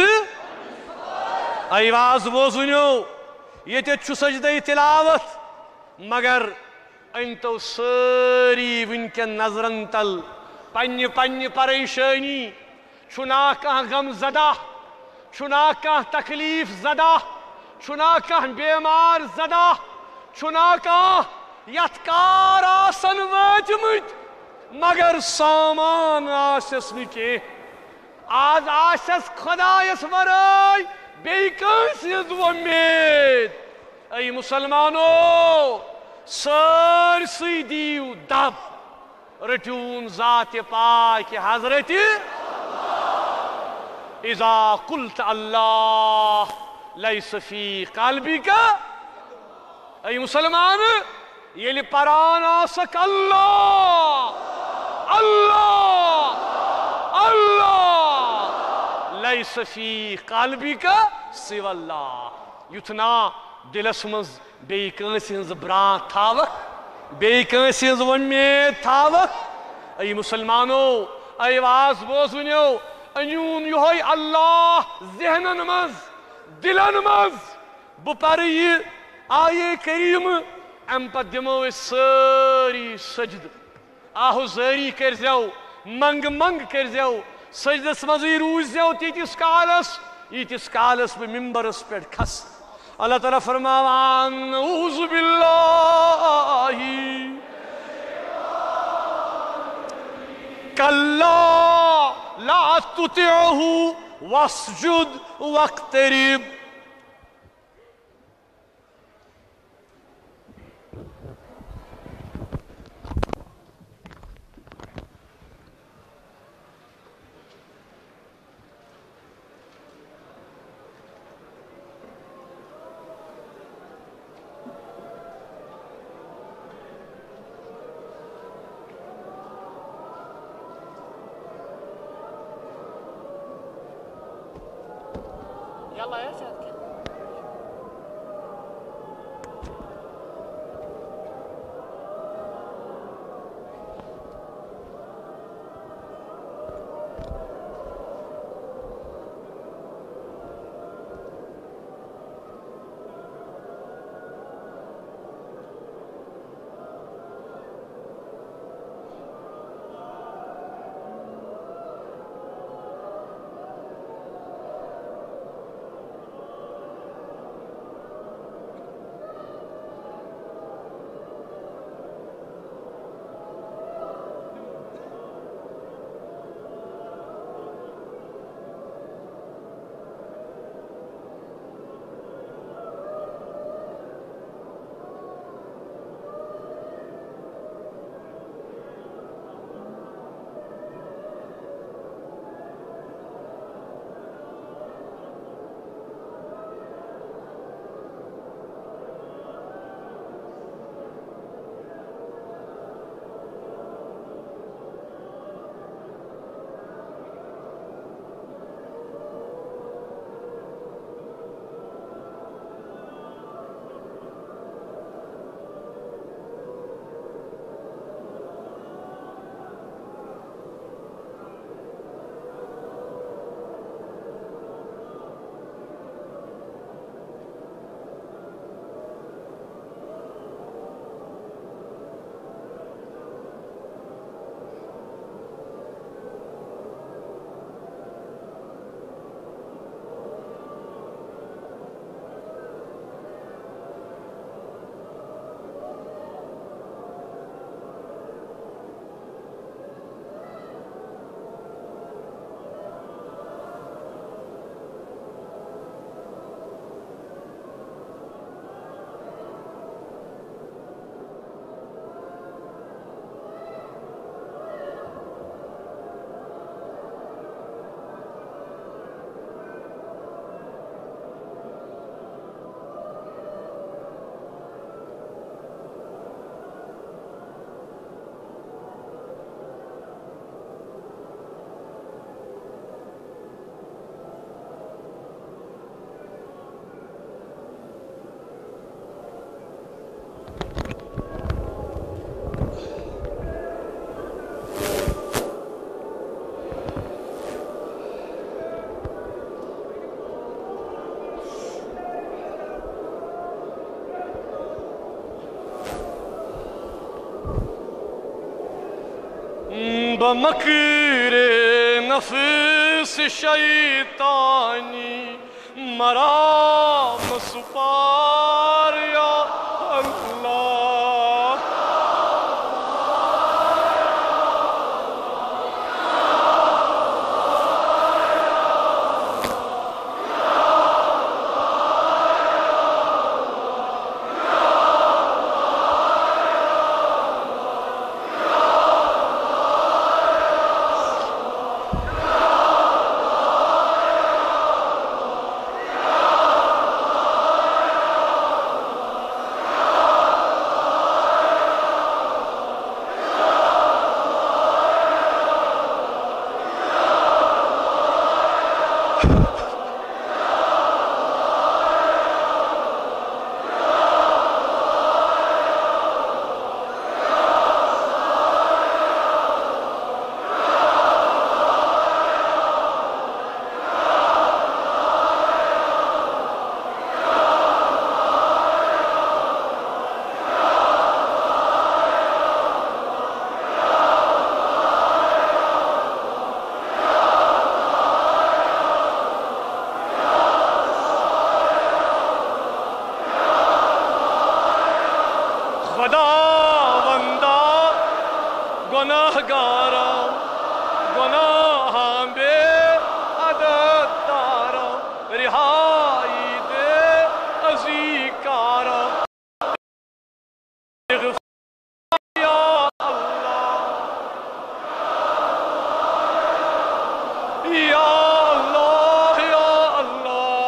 ایواز بوزنیو یہ چھو سجدہ تلاوت مگر انتو ساری ونکن نظرن تل پنی پریشانی چھنا کہاں غم زدہ چھنا کہاں تکلیف زدہ چھنا کہاں بیمار زدہ چھنا کہاں یتکار آسن واجمت مگر سامان آسس نکے آز آسس خدایس ورائی بے کنسیز ومید. ای مسلمانو سرسی دیو دب رٹون ذات پاک حضرت اذا قلت اللہ لیس فی قلبک. ای مسلمان یلی پران آسک اللہ اللہ اللہ لیس فی قلبک سوى اللہ. یتنا دلس مز بے کنسی ہنز بران تھاوک بے کنسی ہنز ومید تھاوک. ای مسلمانو ای واز بوزنیو انیون یہوئی اللہ ذہنن مز دلن مز بپری آئے کریم ام پا دمو ساری سجد آہو زاری کرزیو منگ کرزیو سجدس مزی روزیو تیتس کالس بے ممبرس پیٹ کھس. اللہ تعالیٰ فرماوان اعوذ باللہ کلا لا تطعہ واسجد واقترب. يلا يا شهد كده. بمکر نفس شیطانی مرا مسپار یا اللہ خداوندا گناہگاراں گناہاں بے عدد داراں رہائی دے ازیکاراں یا اللہ یا اللہ یا اللہ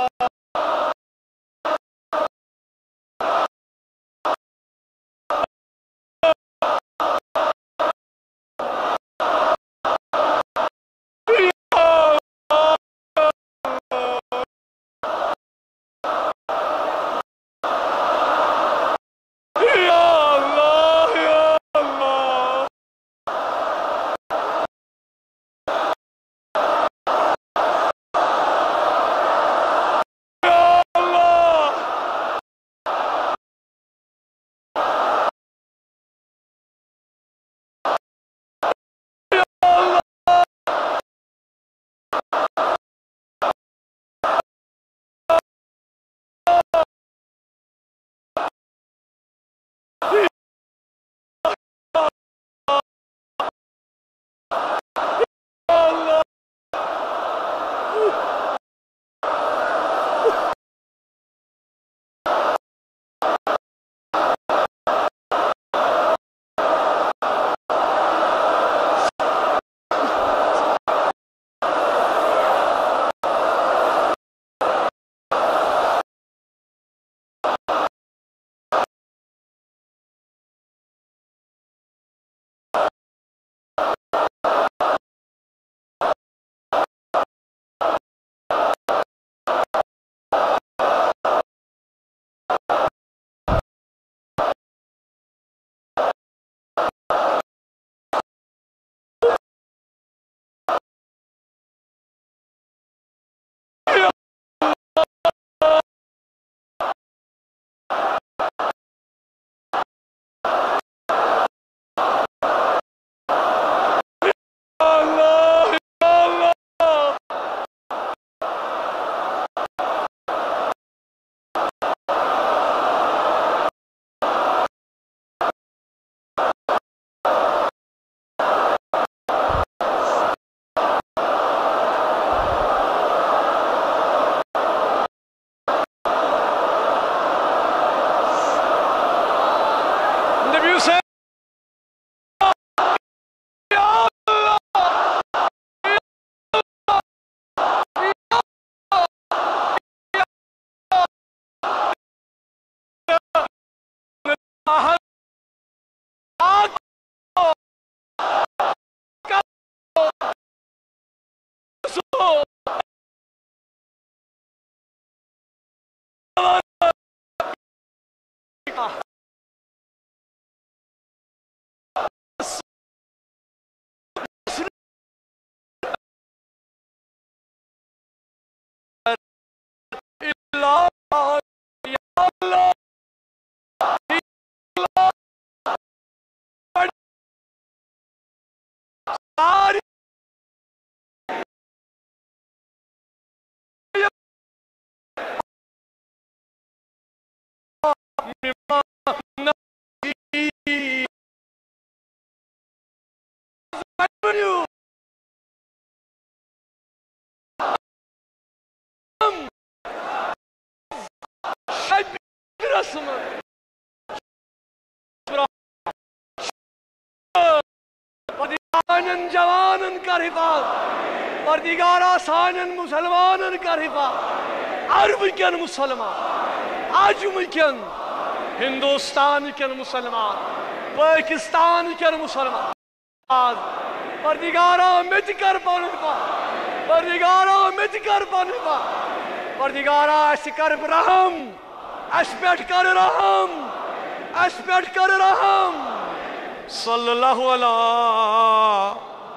سانن جوانن کر حفاظت، پروردگارا سانن مسلمانن کر حفاظت، عرب کن مسلمان، عجم کن، ہندوستان کن مسلمان، پاکستان کن مسلمان، پروردگارا مت کر پن حفاظت، پروردگارا مت کر پن حفاظت، پروردگارا اس کر رحم، اس پیٹھ کر رحم، اس پیٹھ کر رحم، صلی اللہ علیہ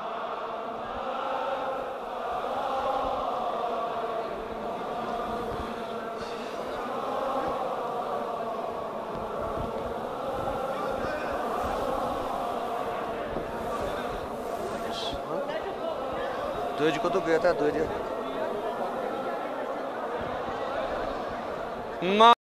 دوج کو تو گیا تھا دوج